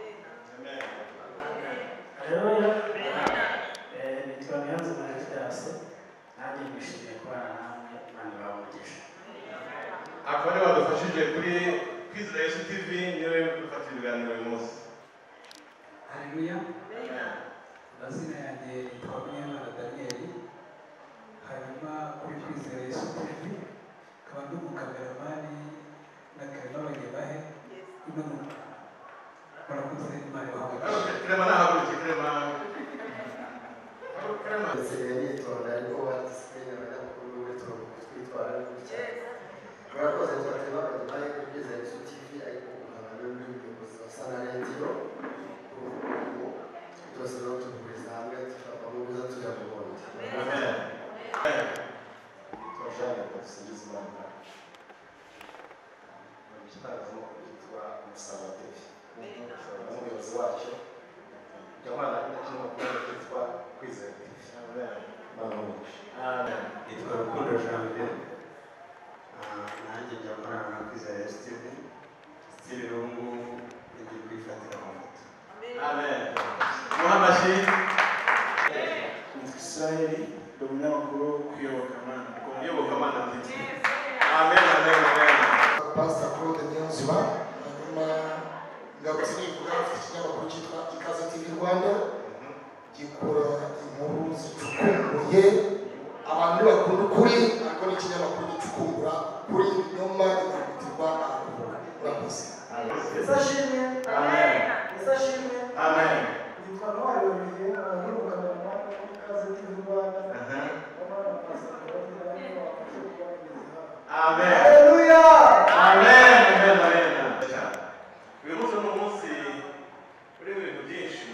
Haleluya. Nitwa Niyonzima Leonidas nanjye nishimiye kubana namwe Imana ibamugisha. akaba ariwe wadufashije kuri Kwizera Yesu T V niwe dufata ibiganiro uyu munsi. Haleluya. Amazina yanjye yitwa Munyemana Daniel hanyuma kuri Kwizera Yesu T V nkaba ndi umukameramani na Clement Bagebahe ino mu murakoze Imana ibamugisha. Clement nahaguruke Clement nsigaye nitonda ariko badisipline abanyamakuru n'uburyo twitwara gutya murakoze twatema baduhaye kuri Kwizera Yesu T V ariko ukaba n'umuyobozi wa Sana Radio byose rero tuguriza hamwe tukava mu biza tujya mu bundi. Twajyanye kudusingiza Imana mu gitangazamakuru cyitwa Umusaraba T V n'umuyobozi wacyo Jamana n'ikinyamakuru cyitwa Kwizera T V. Nitwa Rukundo Janvier nanjye njya nkorana na Kwizera Yesu T V stili rungu ngiye kwifatira amafoto. Amen. Muhamashi Israeli ndi umunyamakuru kuyobokamana kuyobokamana T V. Amen amen amen. Pastor Claude Niyonzima hanyuma ngarutse nivuga afite ikinyamakuru cyitwa Ikaze T V Rwanda gikora inkuru zicukumbuye abantu bakunda ukuri ariko n'ikinyamakuru gicukumbura kuri nyuma igakutirwa ahantu urakoze. Isashimwe. Amen. Isashimwe. Amen. Nitwa Noel Olivier ndi umukameramani w'Ikaze T V Rwanda. Amen. Haleluya. Amen. Amen. Amen. Uyu munsi ni umunsi urimo ibintu byinshi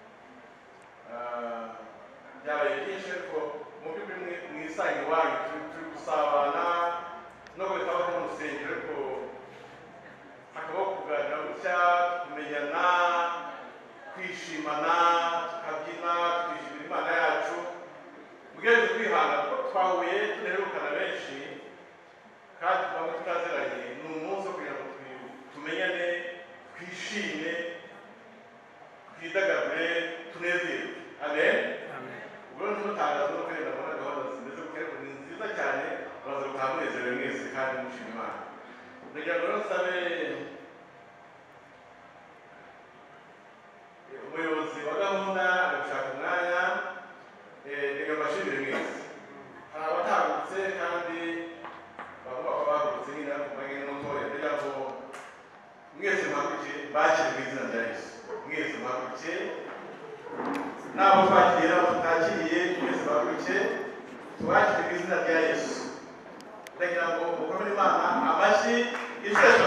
byabaye byinshi ariko mu by'ukuri mu isange iwanyu turi gusabana no kubitaho mu rusengero ariko hakabaho kuganira gutya kumenyana kwishimana tukabyina tukishimira Imana yacu mugerageze kwihangana kuko twahuye tunerukana benshi kandi twaba tutaziranye ni umunsi wo kugira ngo tumenyane twishime twidagadure tunezerwe. Amen. Ubwo ntumutangaza no kwenda mbona gahunda zimeze gutya ni nziza cyane baza gutamunezerewe mwese kandi mushima Imana. Ndagira ngo nsabe umuyobozi wa gahunda agashaka umwanya reka mbashimire mwese. Hari abatahutse kandi bagomba kuba bahagurutse nyine kumenya n'umutoya kugira ngo mwese muhaguruke bakire mu izina rya Yesu. Mwese muhaguruke n'abo twakiriye n'abo tutakiriye mwese bakuke tubakire mu izina rya Yesu. Ndagira ngo mukomere Imana amashyi isesha.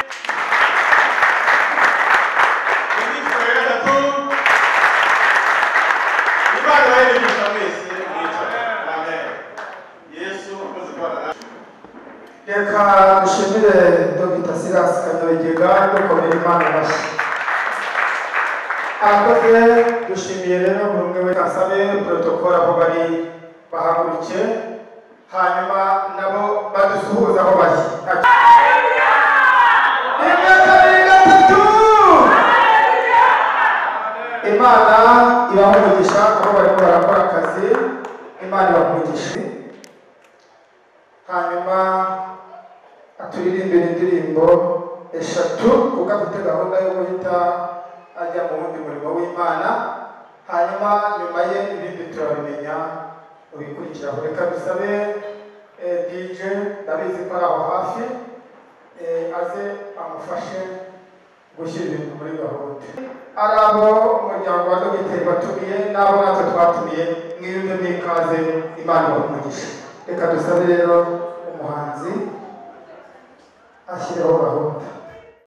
Imyitwa ya gatatu Imana bayigisha mwese mwicara. Amen. Yesu ukoze kubana nawe. Reka dushimire Dr. Silas Kanyabigega dukomere Imana amashyi. Akoze dushimiye rero buri umwe wese asabe protokole aho bari bahaguruke hanyuma nabo badusuhuza aho bari. Rimwe kabiri gatatu. Imana ibaha umugisha aho barimo barakora akazi. Imana ibaha umugisha. Hanyuma aturirimbira indirimbo eshatu kuko afite gahunda yo guhita ajya mu wundi murimo w'Imana. Hanyuma nyuma ye ibindi turabimenya ubikurikiraho. Reka dusabe D J ndabizi ko ari aho hafi aze amufashe gushyira ibintu muri gahunda. Ari abo umuryango wa Dogiteri batumiye n'abo natwe twatumiye mwiyumve n'ikaze. Imana ibahe umugisha. Reka dusabe rero umuhanzi ashyireho gahunda.